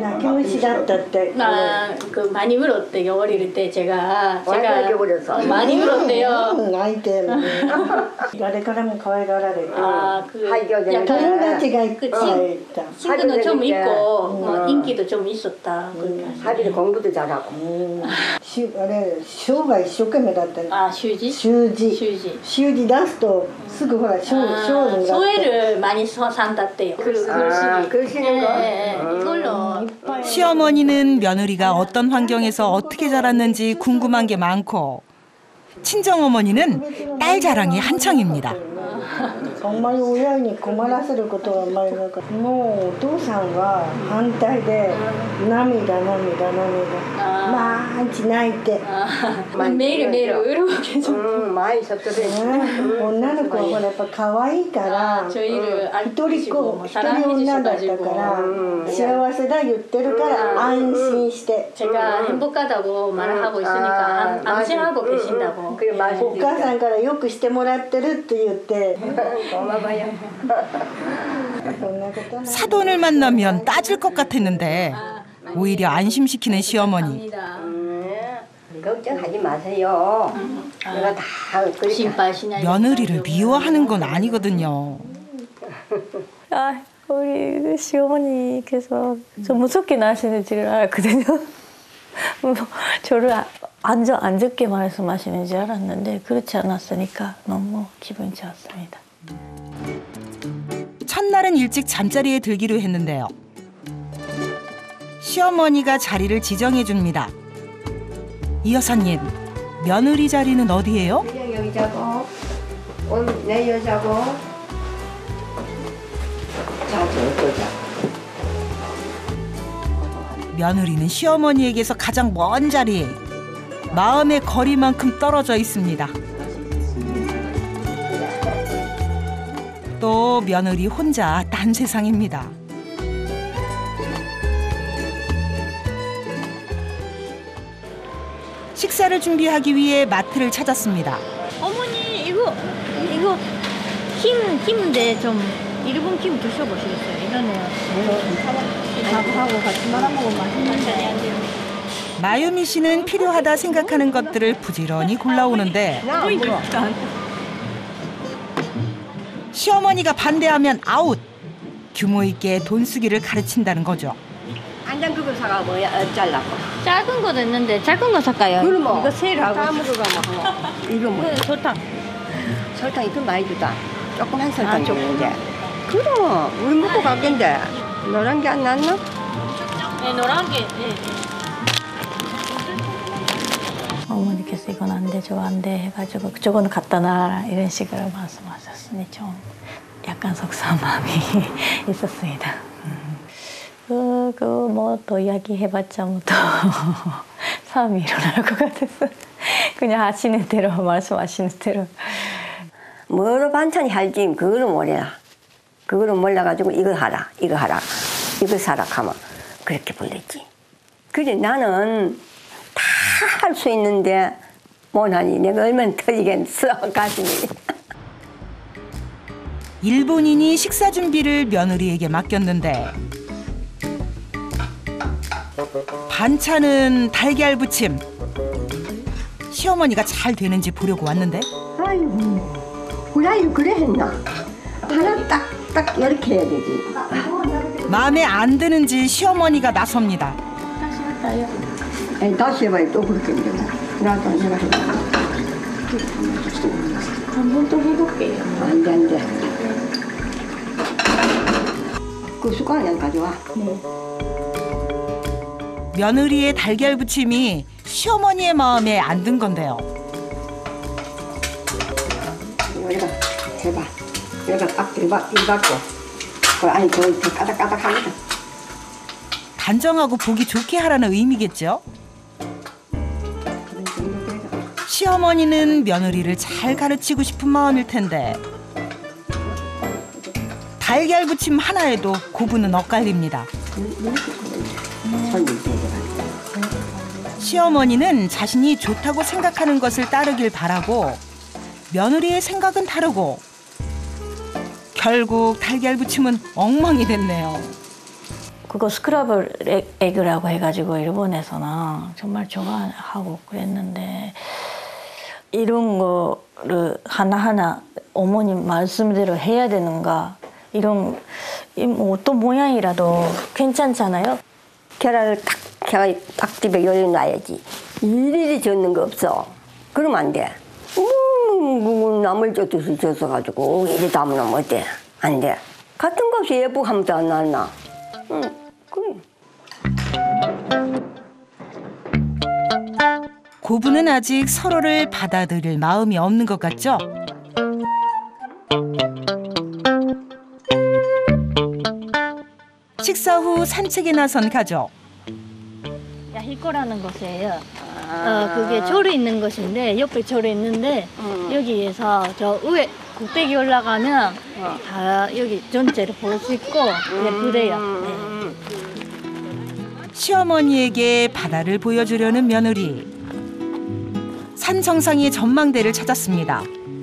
泣き虫だったって 아, 그 많이 울었대요. 어릴 때 제가 완전히 제가 울었어. 어, 많이 울었대요. うん泣いて誰からも可愛がられて 아, 그 하이겨져. 友 약간 達がいっぱいい 그 た 친구는 좀 있고 뭐 음. 인기도 좀 있었다. 그렇게 하리도 공부도 잘하고. しあれ小が一生懸命だったね 아, 휴지? 習字 휴지. 習字出すとすぐほら賞 아, 賞になって 소회를 많이 서 산다대요. 글, 아, 글쓰기. 글 쓰는 거? 예, 예. 이걸로 시어머니는 며느리가 어떤 환경에서 어떻게 자랐는지 궁금한 게 많고 친정어머니는 딸 자랑이 한창입니다. あんまり親に困らせることはあんまりなかったもうお父さんは反対で涙涙涙毎日泣いて 아, 매일 매일 울고 계속. 응, 많이 섭섭해. 女の子はほらやっぱ可愛いから、 아, 저희를 一人っ子一人女だったから 음. 幸せだ言ってるから安心して 제가 행복하다고 말을 하고 있으니까 안- 안심하고 계신다고. 그래 맞아. お母さんからよくしてもらってるって言って 고마워요. そんなことない 사돈을 만나면 따질 것 같았는데 오히려 안심시키는 시어머니. 갑니다. 걱정하지 마세요. 내가 다 그렇게 신발시냐 며느리를 미워하는 건 아니거든요. 아, 우리 시어머니께서 좀 무섭게 나시는 줄 알았거든요. 뭐, 저를 아- 안, 안 적게 말씀하시는 줄 알았는데 그렇지 않았으니까 너무 기분이 좋았습니다. 첫날은 일찍 잠자리에 들기로 했는데요. 시어머니가 자리를 지정해 줍니다. 이 여사님, 며느리 자리는 어디예요? 그냥 여기 자고 오늘 내일 자고 자주 또 자고. 며느리는 시어머니에게서 가장 먼 자리에 마음의 거리만큼 떨어져 있습니다. 또 며느리 혼자 딴 세상입니다. 식사를 준비하기 위해 마트를 찾았습니다. 어머니 이거 이거 김 김인데 좀 일본 김 드셔보시겠어요? 이거는 밥하고 같이 말아 먹으면 맛있는데. 마유미 씨는 필요하다 생각하는 것들을 부지런히 골라오는데 시어머니가 반대하면 아웃! 규모 있게 돈 쓰기를 가르친다는 거죠. 안장 그거 사가 뭐야 어, 잘라고. 작은 거도 있는데 작은 거 살까요? 그럼 뭐 이거 세일하고 다음으로 가면 이거 뭐 그 설탕. 설탕이 더 많이 주다. 조그만 아, 설탕이 조금. 주는데. 그럼 우리 먹고 갈텐데 노란 게 안 났나? 네, 노란 게. 네, 네. 어머니께서 이건 안 돼, 저거 안 돼 해가지고 저거는 갖다 놔라 이런 식으로 말씀하셨으니 좀 약간 속상한 마음이 있었습니다. 그, 그, 뭐, 또 이야기해봤자 뭐 또 싸움이 일어날 것 같아서 그냥 하시는 대로, 말씀하시는 대로. 뭐로 반찬이 할지 그거를 몰라. 그거를 몰라가지고 이거 하라, 이거 하라, 이거 사라 하면 그렇게 불렀지. 그래 나는 다 할 수 있는데 못하니 내가 얼마나 터지겠어 가슴이. 일본인이 식사 준비를 며느리에게 맡겼는데 반찬은 달걀 부침. 시어머니가 잘 되는지 보려고 왔는데 아이고, 후라이를 그래 했나? 하나 딱딱 이렇게 해야 되지. 마음에 안 드는지 시어머니가 나섭니다. 아니, 다시 해봐요. 또 그렇게 이제. 나도 내가 해봐. 한 번 또 해볼게요. 안 돼, 안 돼. 그 숟가락 가져와. 며느리의 달걀 부침이 시어머니의 마음에 안 든 건데요. 여기다 해봐. 여기가 딱 일박, 일박고. 그 안에 더, 더 까닥까닥합니다. 단정하고 보기 좋게 하라는 의미겠죠? 시어머니는 며느리를 잘 가르치고 싶은 마음일 텐데 달걀 부침 하나에도 고부는 엇갈립니다. 시어머니는 자신이 좋다고 생각하는 것을 따르길 바라고 며느리의 생각은 다르고 결국 달걀 부침은 엉망이 됐네요. 그거 스크라블 에그라고 해가지고 일본에서는 정말 좋아하고 그랬는데 이런 거를 하나하나 어머님 말씀대로 해야 되는가 이런 뭐 어떤 모양이라도 괜찮잖아요. 계란을 탁 계란이 딱 집에 열어놔야지. 일일이 젓는 거 없어. 그러면 안 돼. 음, 나물 젓듯이 젓어가지고 이리 담으면 어때? 안 돼. 같은 값이 예쁘고 하면서 안 나나? 응, 그래. 고부는 아직 서로를 받아들일 마음이 없는 것 같죠? 식사 후 산책에 나선 가족. 야히코라는 곳이에요. 어, 그게 절이 있는 곳인데 옆에 절이 있는데 음. 여기에서 저 위에 꼭대기 올라가면 다 여기 전체를 볼 수 있고 예쁘대요. 네. 시어머니에게 바다를 보여주려는 며느리. 산 정상의 전망대를 찾았습니다.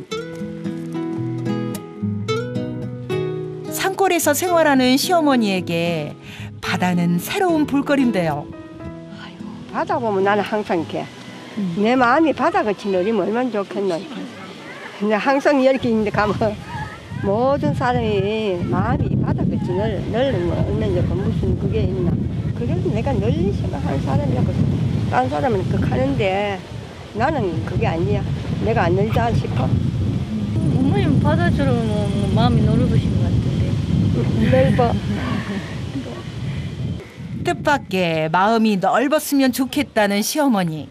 산골에서 생활하는 시어머니에게 바다는 새로운 볼거리인데요. 바다 보면 나는 항상 이렇게 음. 내 마음이 바다같이 느리면 얼마나 좋겠노. 이렇게. 근데 항상 이렇게 있는데 가면 모든 사람이 마음이 바다같이 늘, 늘는 거 없는 거 무슨 그게 있나. 그래도 내가 널리 생각하는 사람이라고 다른 사람은 그렇게 하는데 나는 그게 아니야. 내가 안 늘자 싶어. 어머님 바다처럼 뭐 마음이 넓으신 것 같은데. 넓어. 뜻밖의 마음이 넓었으면 좋겠다는 시어머니.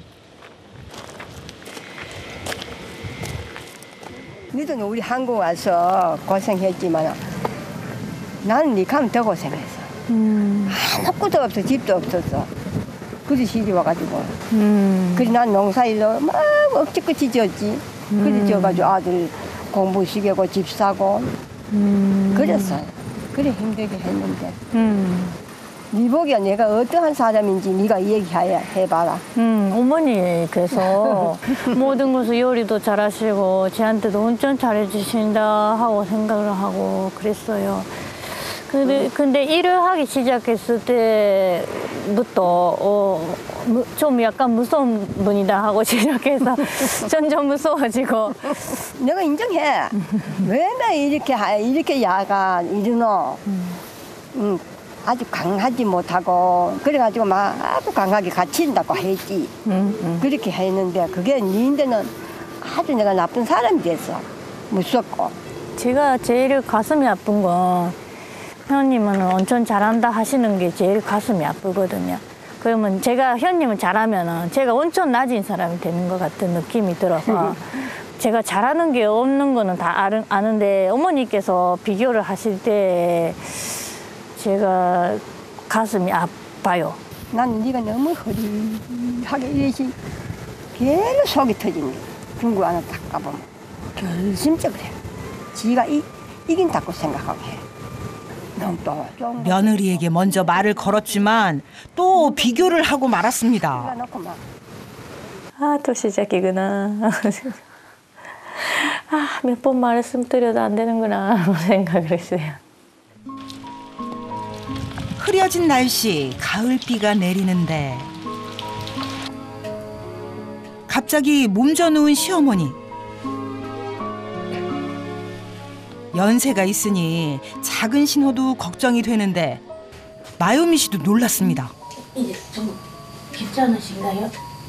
너도 우리 한국 와서 고생했지만 나는 네 가면 더 고생했어. 음. 아무것도 없어. 집도 없었어. 그래 시집 와가지고. 음. 그래 난 농사일로 막 억지끝이 지었지. 음. 그래 지어가지고 아들 공부 시키고 집 사고. 음. 그랬어. 그래 힘들게 했는데. 음. 네 보기에 내가 어떠한 사람인지 네가 얘기해봐라. 음, 어머니 그래서 모든 것을 요리도 잘하시고 저한테도 엄청 잘해주신다 하고 생각을 하고 그랬어요. 근데, 근데 일을 하기 시작했을 때부터 어, 좀 약간 무서운 분이다 하고 시작해서 점점 무서워지고. 내가 인정해. 왜 나 이렇게 하- 이렇게 야가 이러노? 음, 아주 강하지 못하고 그래가지고 막 아주 강하게 갇힌다고 했지. 음, 음. 그렇게 했는데 그게 니한테는 아주 내가 나쁜 사람이 됐어. 무섭고. 제가 제일 가슴이 아픈 건 현님은 엄청 잘한다 하시는 게 제일 가슴이 아프거든요. 그러면 제가 현님은 잘하면은 제가 엄청 낮은 사람이 되는 것 같은 느낌이 들어서 제가 잘하는 게 없는 거는 다 아는, 아는데 어머니께서 비교를 하실 때 제가 가슴이 아파요. 나는 네가 너무 허리하게 이러지. 계속 속이 터지네. 중국 안에 딱 가보면 결심적으로 해. 지가 이, 이긴다고 생각하고 해. 넌 또 좀 며느리에게 먼저 말을 걸었지만 또 비교를 하고 말았습니다. 놓고 막 아, 또 시작이구나. 아, 몇 번 말씀드려도 안 되는구나 생각을 했어요. 흐려진 날씨, 가을비가 내리는데 갑자기 몸져 누운 시어머니. 연세가 있으니 작은 신호도 걱정이 되는데 마요미 씨도 놀랐습니다. 이제 좀 괜찮으신가요?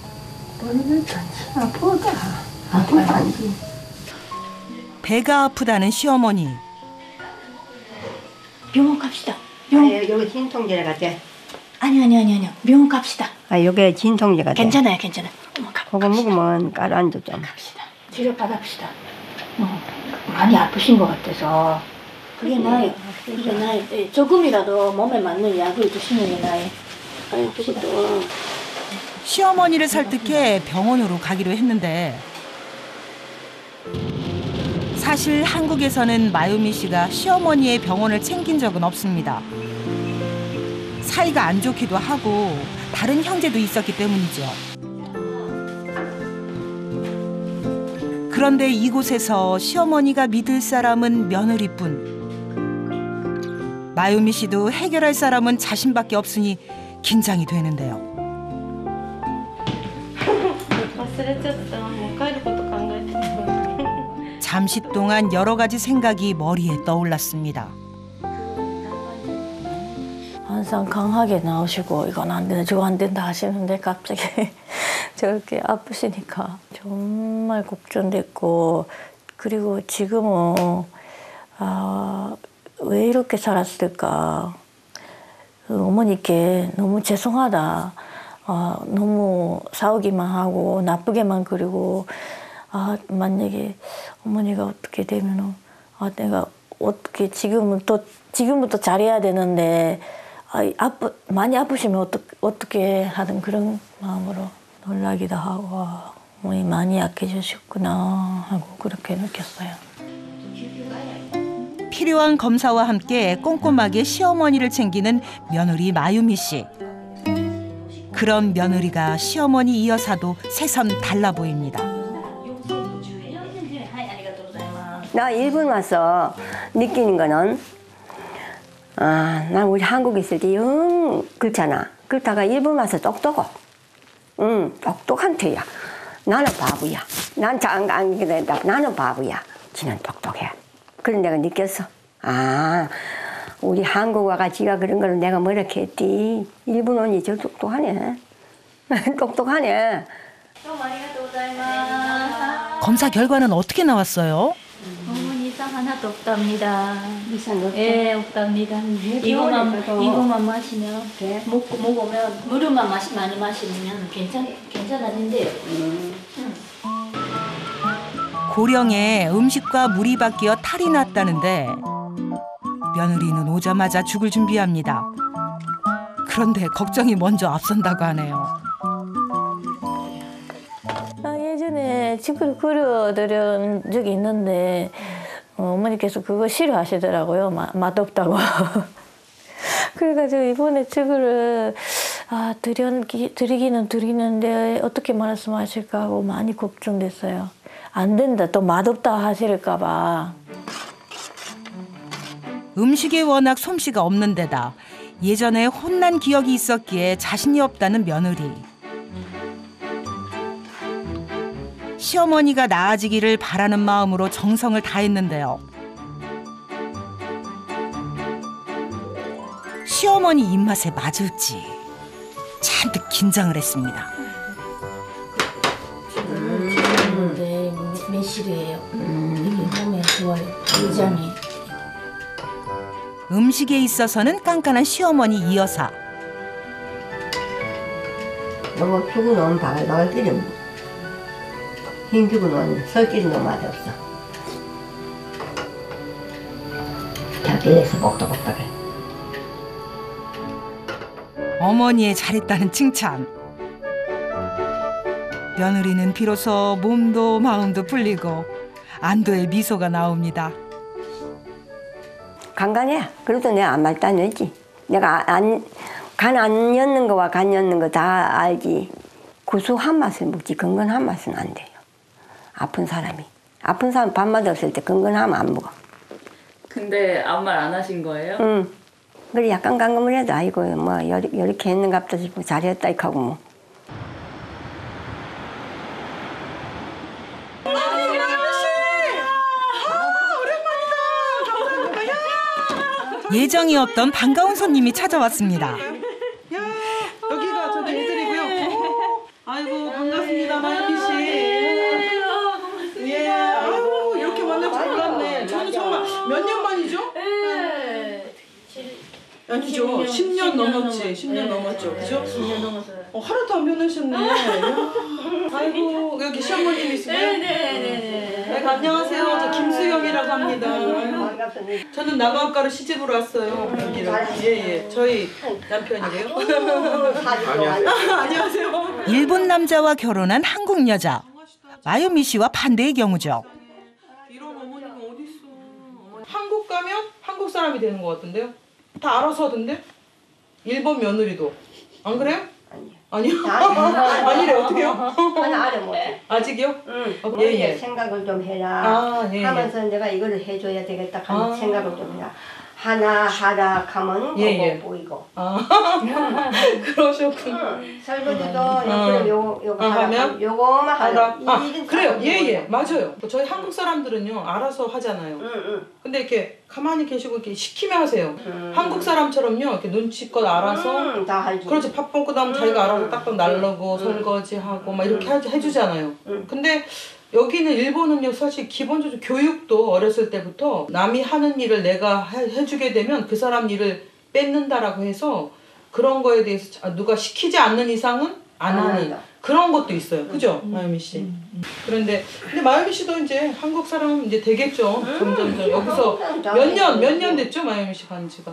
아프다. 아프다지. 배가 아프다는 시어머니. 병원 갑시다. 아, 여기 진통제 같아. 아니 아니 아니 아니요. 병원 갑시다. 아, 여기 진통제 같아. 괜찮아요, 괜찮아요. 어머, 가, 그거 먹으면 가라앉아 좀. 갑시다. 치료 받아봅시다. 어, 많이 아프신 것 같아서. 그게 나아요. 그게 나아요. 네, 조금이라도 몸에 맞는 약을 드시는 게 나아요. 아프다. 시어머니를 설득해 병원으로 가기로 했는데 사실 한국에서는 마요미 씨가 시어머니의 병원을 챙긴 적은 없습니다. 사이가 안 좋기도 하고 다른 형제도 있었기 때문이죠. 그런데 이곳에서 시어머니가 믿을 사람은 며느리뿐. 마유미 씨도 해결할 사람은 자신밖에 없으니 긴장이 되는데요. 잠시 동안 여러 가지 생각이 머리에 떠올랐습니다. 항상 강하게 나오시고 이건 안 된다 저거 안 된다 하시는데 갑자기 저렇게 아프시니까 정말 걱정됐고, 그리고 지금은 아, 왜 이렇게 살았을까, 어머니께 너무 죄송하다, 아, 너무 싸우기만 하고 나쁘게만 그리고, 아, 만약에 어머니가 어떻게 되면 아, 내가 어떻게 지금은 또 지금부터 잘해야 되는데 아, 아프 많이 아프시면 어떠, 어떻게 하든 그런 마음으로 놀라기도 하고, 아, 어머니 많이 약해지셨구나 하고 그렇게 느꼈어요. 필요한 검사와 함께 꼼꼼하게 시어머니를 챙기는 며느리 마유미 씨. 그런 며느리가 시어머니 이 여사도 새삼 달라 보입니다. 나 일본 와서 느끼는 거는, 아, 난 우리 한국에 있을 때 영 그렇잖아. 그렇다가 일본 와서 똑똑해. 응, 똑똑한 태야. 나는 바보야. 난 잘 안 된다. 나는 바보야. 지는 똑똑해. 그런 내가 느꼈어. 아, 우리 한국 와가 지가 그런 거를 내가 뭐렇게 했지. 일본 언니 저 똑똑하네. 똑똑하네. 검사 결과는 어떻게 나왔어요? 어머니 이상 하나도 없답니다. 이상 없어? 예, 없답니다. 이거만 이거만 마시면 먹고 먹으면 물만 마시 많이 마시면 괜찮 괜찮아진대요. 음. 고령에 음식과 물이 바뀌어 탈이 났다는데 며느리는 오자마자 죽을 준비합니다. 그런데 걱정이 먼저 앞선다고 하네요. 아, 예전에 집을 끓여드린 적이 있는데 어, 어머니께서 그거 싫어하시더라고요. 마, 맛없다고. 그래가지고 이번에 집을 아, 드리, 드리기는 드리는데 어떻게 말씀하실까 하고 많이 걱정됐어요. 안 된다, 또 맛없다 하실까 봐. 음식에 워낙 솜씨가 없는 데다 예전에 혼난 기억이 있었기에 자신이 없다는 며느리. 시어머니가 나아지기를 바라는 마음으로 정성을 다했는데요. 시어머니 입맛에 맞을지 잔뜩 긴장을 했습니다. 음, 네, 매실이에요. 음. 이게 몸에 좋아요. 위장이. 음식에 있어서는 깐깐한 시어머니 이 여사. 너무 죽은 놈 바글바글 끓여. 흰 죽은 놈 설기는 놈 맛없어. 자기에서 먹떡먹떡해. 어머니의 잘했다는 칭찬. 며느리는 비로소 몸도 마음도 풀리고 안도의 미소가 나옵니다. 간간해. 그래도 내가 안 말단했지. 내가 안, 간 안 였는 거와 간 였는 거 다 알지. 구수한 맛을 먹지 건건한 맛은 안 돼요. 아픈 사람이. 아픈 사람 밥맛 없을 때 건건하면 안 먹어. 근데 아무 말 안 하신 거예요? 응. 그래 약간 감금을 해도 아이고 뭐 이렇게 했는갑다 싶고 잘했다 이렇게 하고 뭐. 예정이 없던 반가운 손님이 찾아왔습니다. 야, 여기가 저기 애들이고요. 오, 아이고 반갑습니다, 마유미 씨. 예, 아유 이렇게 만날 줄 몰랐네. 저는 정말 몇 년 만이죠? 네. 아니죠, 십 년 넘었지. 십 년 넘었죠, 그죠? 십 년 넘었어요. 어, 하나도 안 변하셨네. 아이고 여기 시어머님이시고요. 네네네. 네, 안녕하세요. 저 김수영이라고 합니다. 반갑습니다. 저는 남아학과로 시집으로 왔어요. 여기를. 예예. 저희 남편이래요. 안녕하세요. 일본 남자와 결혼한 한국 여자. 마유미 씨와 반대의 경우죠. 이런 어머니가 어디 있어? 한국 가면 한국 사람이 되는 것 같은데요? 다 알아서 하던데? 일본 며느리도. 안 그래요? 아니요. 아니래 어떻게요? 하나 알아 못해. 아직이요? 응. 어, 머리에 예, 예. 생각을 좀 해라. 아, 예, 하면서 내가 이거를 해줘야 되겠다 하는 아. 생각을 좀 해라. 하나 하다 가면 예, 예. 보이고. 아, 그러셨군요. 설거지도 그럼 요 요거 아, 하나 하면? 요거만 하나. 아, 그래요. 예예 맞아요. 저희 한국 사람들은요 알아서 하잖아요. 응, 응. 근데 이렇게 가만히 계시고 이렇게 시키면 하세요. 음. 한국 사람처럼요 이렇게 눈치껏 알아서 음, 다 하지. 그렇지 밥 먹고 나면 음. 자기가 알아서 딱딱 날르고 음. 설거지하고 막 이렇게 음. 해- 해주잖아요. 음. 근데 여기는 일본은요 사실 기본적으로 교육도 어렸을 때부터 남이 하는 일을 내가 해, 해주게 되면 그 사람 일을 뺏는다라고 해서 그런 거에 대해서 자- 누가 시키지 않는 이상은 안 안 하는 한다. 그런 것도 있어요. 그죠, 마유미 씨? 그런데 근데 마유미 씨도 이제 한국 사람 이제 되겠죠. 점점 점 여기서 몇 년 몇 년 됐죠, 마유미 씨 간 지가?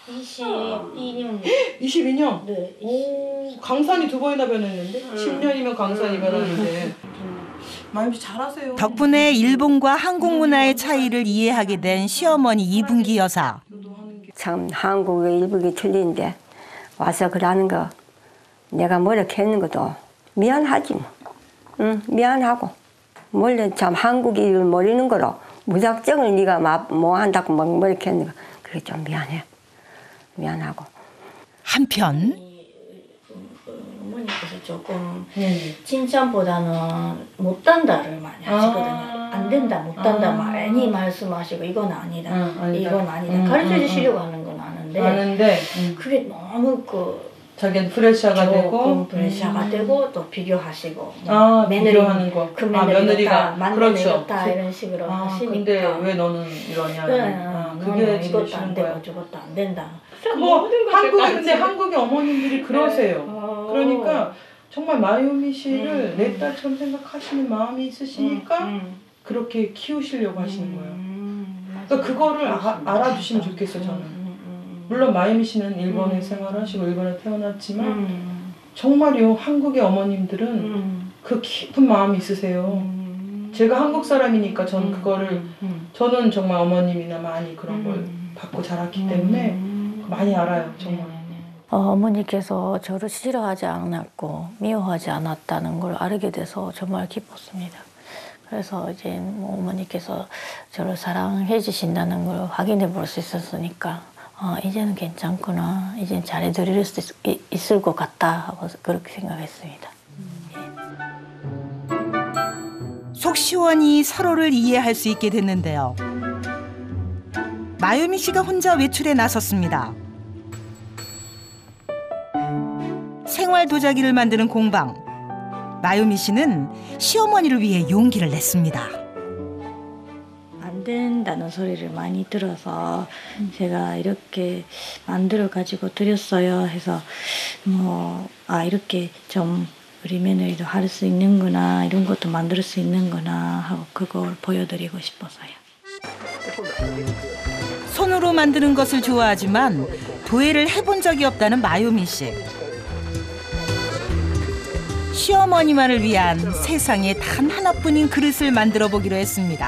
이십이 년. 이십이 년? 네. 오, 강산이 두 번이나 변했는데? 십 년이면 강산이 변하는데. 마유미 씨 잘하세요. 덕분에 일본과 한국 문화의 차이를 이해하게 된 시어머니 이분기 여사. 참 한국의 일북이 틀린데 와서 그러는 거 내가 뭐라 했는 것도 미안하지 뭐. 응, 미안하고 원래 참 한국 일을 모르는 거로 무작정을 네가 막 뭐 한다고 막 뭐라 했는 거 그게 좀 미안해. 미안하고. 한편 어머니께서 조금 네. 칭찬보다는 못한다를 많이 하시거든요. 아. 안 된다, 못한다 아. 많이 말씀하시고 이건 아니다, 응, 아니다. 이건 아니다. 응, 가르쳐 응, 주시려고 하는 건 아는데 아는데 음. 그게 너무 그 자기는 프레셔가 되고 조금 프레셔가 음. 되고 또 비교하시고 뭐 아, 며느리 비교하는 거. 그 아, 며느리가 며느리가. 만난 그렇죠. 애였다 이런 식으로 아, 하시니까 근데 왜 너는 이러냐. 그래, 아, 너는 그게 제일 이것도 싫은 안 거야. 되고 저것도 안 된다. 뭐 한국에 근데 한국의 어머님들이 그러세요. 그러니까 정말 마유미 씨를 음, 내 딸처럼 생각하시는 마음이 있으시니까 음, 그렇게 키우시려고 하시는 거예요. 음, 그러니까 그거를 아, 알아주시면 좋겠어 저는. 음, 물론 마유미 씨는 일본에 음. 생활하시고 일본에 태어났지만 음, 정말요 한국의 어머님들은 음, 그 깊은 마음이 있으세요. 음, 제가 한국 사람이니까 저는 음, 그거를 음, 저는 정말 어머님이나 많이 그런 걸 음. 받고 자랐기 때문에 음. 많이 알아요 정말. 어, 어머니께서 저를 싫어하지 않았고 미워하지 않았다는 걸 알게 돼서 정말 기뻤습니다. 그래서 이제 뭐 어머니께서 저를 사랑해 주신다는 걸 확인해 볼 수 있었으니까 어, 이제는 괜찮구나, 이제는 잘해드릴 수 있, 있을 것 같다 하고 그렇게 생각했습니다. 속 시원히 서로를 이해할 수 있게 됐는데요. 마유미 씨가 혼자 외출에 나섰습니다. 생활 도자기를 만드는 공방. 마유미 씨는 시어머니를 위해 용기를 냈습니다. 안 된다는 소리를 많이 들어서 제가 이렇게 만들어 가지고 드렸어요 해서 뭐 아 이렇게 좀 우리 며느리도 할 수 있는구나, 이런 것도 만들 수 있는구나 하고 그걸 보여드리고 싶어서요. 손으로 만드는 것을 좋아하지만 도예를 해본 적이 없다는 마유미 씨. 시어머니만을 위한 세상에 단 하나뿐인 그릇을 만들어 보기로 했습니다.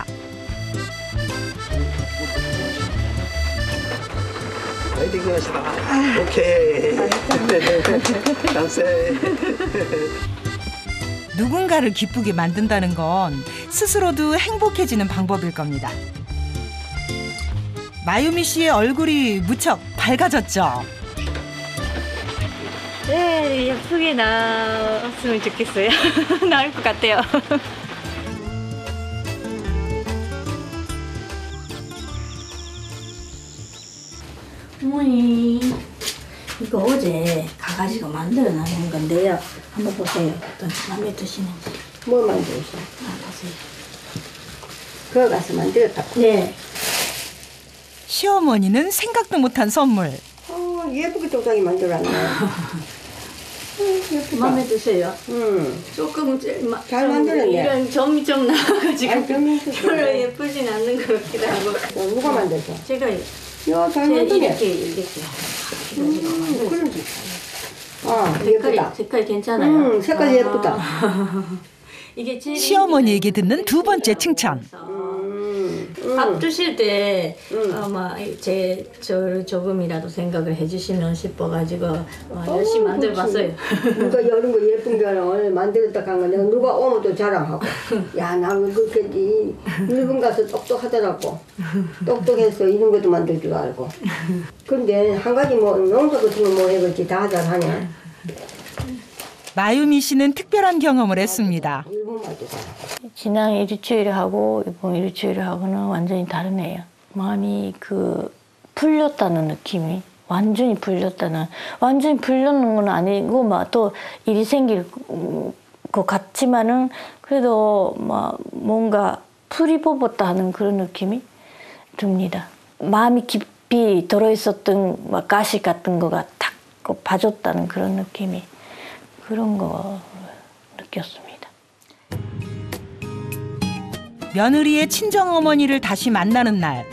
오케이. 감사해. 누군가를 기쁘게 만든다는 건 스스로도 행복해지는 방법일 겁니다. 마유미 씨의 얼굴이 무척 밝아졌죠. 네, 예쁘게 나왔으면 좋겠어요. 나을 것 같아요. 어머니, 이거 어제 가가지고 만들어 놨는 건데요. 한번 보세요. 어떤 마음에 드시는지. 뭐 만들었어? 아, 보세요. 그거 가서 만들었다. 네. 시어머니는 생각도 못한 선물. 어, 예쁘게 도자기 만들었네. 마음에 드세요? 응. 조금 마, 잘 만들었네. 이런 점이 좀 나와가지고 아니, 점이 있었어. 별로 예쁘진 않는 것 같기도 하고. 어, 누가 만들었어? 제가요. 야, 잘 제 만들네. 이렇게 이렇게. 음, 그러지. 아, 색깔이 예쁘다. 색깔 괜찮아요. 음, 색깔이 예쁘다. 이게 제일 시어머니에게 듣는 두 번째 칭찬. 음, 응. 밥 주실 때 응. 아마 제 저를 조금이라도 생각을 해주시면 싶어가지고 어, 열심히 어, 만들어봤어요. 누가 이런 거 예쁜 게 오늘 만들었다 간 거 내가 누가 오면 또 자랑하고 야 나는 그렇게지 일본 가서 똑똑하더라고. 똑똑해서 이런 것도 만들 줄 알고. 근데 한 가지 뭐 농사 같은 거 뭐 해볼지 다 잘하냐. 마유미 씨는 특별한 경험을 했습니다. 지난 일주일하고 이번 일주일하고는 완전히 다르네요. 마음이 그 풀렸다는 느낌이 완전히 풀렸다는 완전히 풀렸는 건 아니고 막 또 일이 생길 것 같지만은 그래도 막 뭔가 풀이 뽑았다 하는 그런 느낌이 듭니다. 마음이 깊이 들어있었던 막 가시 같은 거가 탁 봐줬다는 그런 느낌이 그런 거 느꼈습니다. 며느리의 친정어머니를 다시 만나는 날.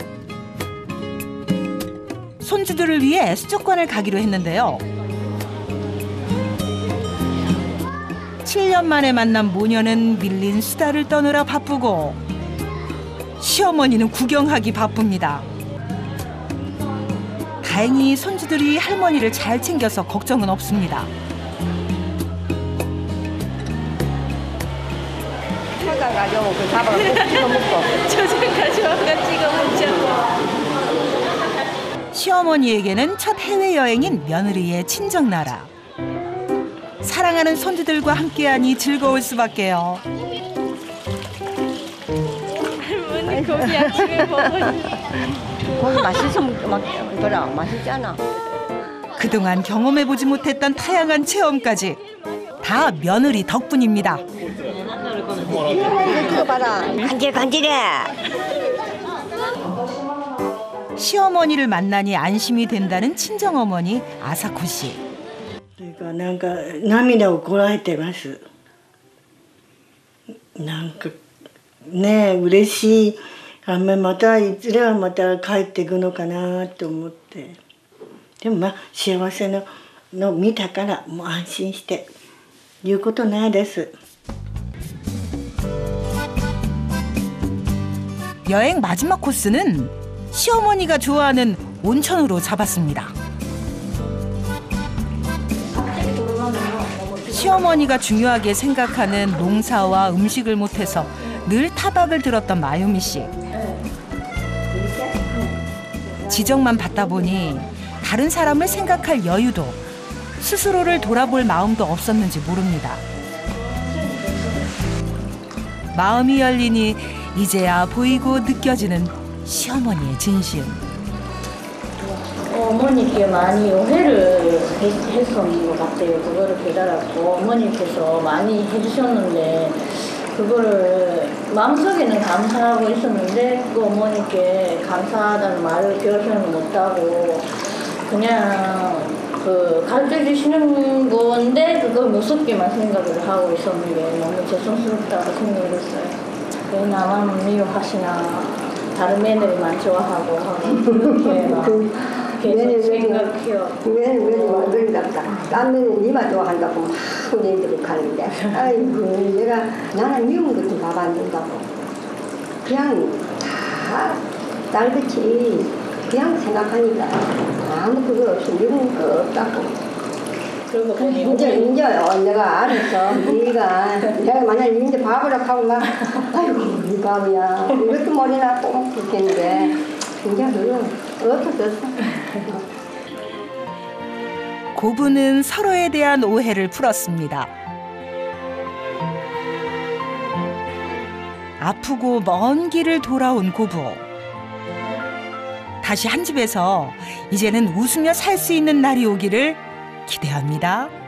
손주들을 위해 수족관을 가기로 했는데요. 칠 년 만에 만난 모녀는 밀린 수다를 떠느라 바쁘고 시어머니는 구경하기 바쁩니다. 다행히 손주들이 할머니를 잘 챙겨서 걱정은 없습니다. 초장 가져오고 그 잡아서 꼭 찍어 먹고. 초장 가져와서 찍어 먹자고. 시어머니에게는 첫 해외여행인 며느리의 친정나라. 사랑하는 손주들과 함께하니 즐거울 수밖에요. 할머니 고기 아침에 먹으니. 고기 맛있어 먹더라. 맛있잖아. 그동안 경험해보지 못했던 다양한 체험까지 다 며느리 덕분입니다. 이거 봐라. 간질간질해. 시어머니를 만나니 안심이 된다는 친정어머니 아사코 씨. なんか涙をこらえてます。なんかねえ嬉しい。あまたいずれはまた帰っていくのかなと思って。でもまあ幸せのの見たからもう安心して言うことないです。 여행 마지막 코스는 시어머니가 좋아하는 온천으로 잡았습니다. 시어머니가 중요하게 생각하는 농사와 음식을 못해서 늘 타박을 들었던 마유미 씨. 지적만 받다 보니 다른 사람을 생각할 여유도 스스로를 돌아볼 마음도 없었는지 모릅니다. 마음이 열리니 이제야 보이고 느껴지는 시어머니의 진심. 어머니께 많이 오해를 했었는 것 같아요. 그거를 깨달았고 어머니께서 많이 해주셨는데 그거를 마음속에는 감사하고 있었는데 그 어머니께 감사하다는 말을 표현을 못하고 그냥 그 가르쳐 주시는 건데 그걸 무섭게만 생각을 하고 있었는 게 너무 죄송스럽다고 생각했어요. 왜 나만 미워하시나 다른 며느리만 좋아하고 그렇게 막 계속 생각해요. 왜는 왜 완전히 딴 며느리 니만 좋아한다고 막 얘들이 가는데 아이고 내가 나는 미운 것도 밥 안 준다고 그냥 다 딸같이 그냥 생각하니까 아무 그거 없이 미운 거 없다고. 그리고 이제 이제 내가 알았어. 네가 내가 만약 이제 밥을 하고 막 아이고 이 밥이야 이것도 머리나 꼭 그렇겠는데 이제 그거 없어졌어. 고부는 서로에 대한 오해를 풀었습니다. 아프고 먼 길을 돌아온 고부. 다시 한 집에서 이제는 웃으며 살 수 있는 날이 오기를 기대합니다.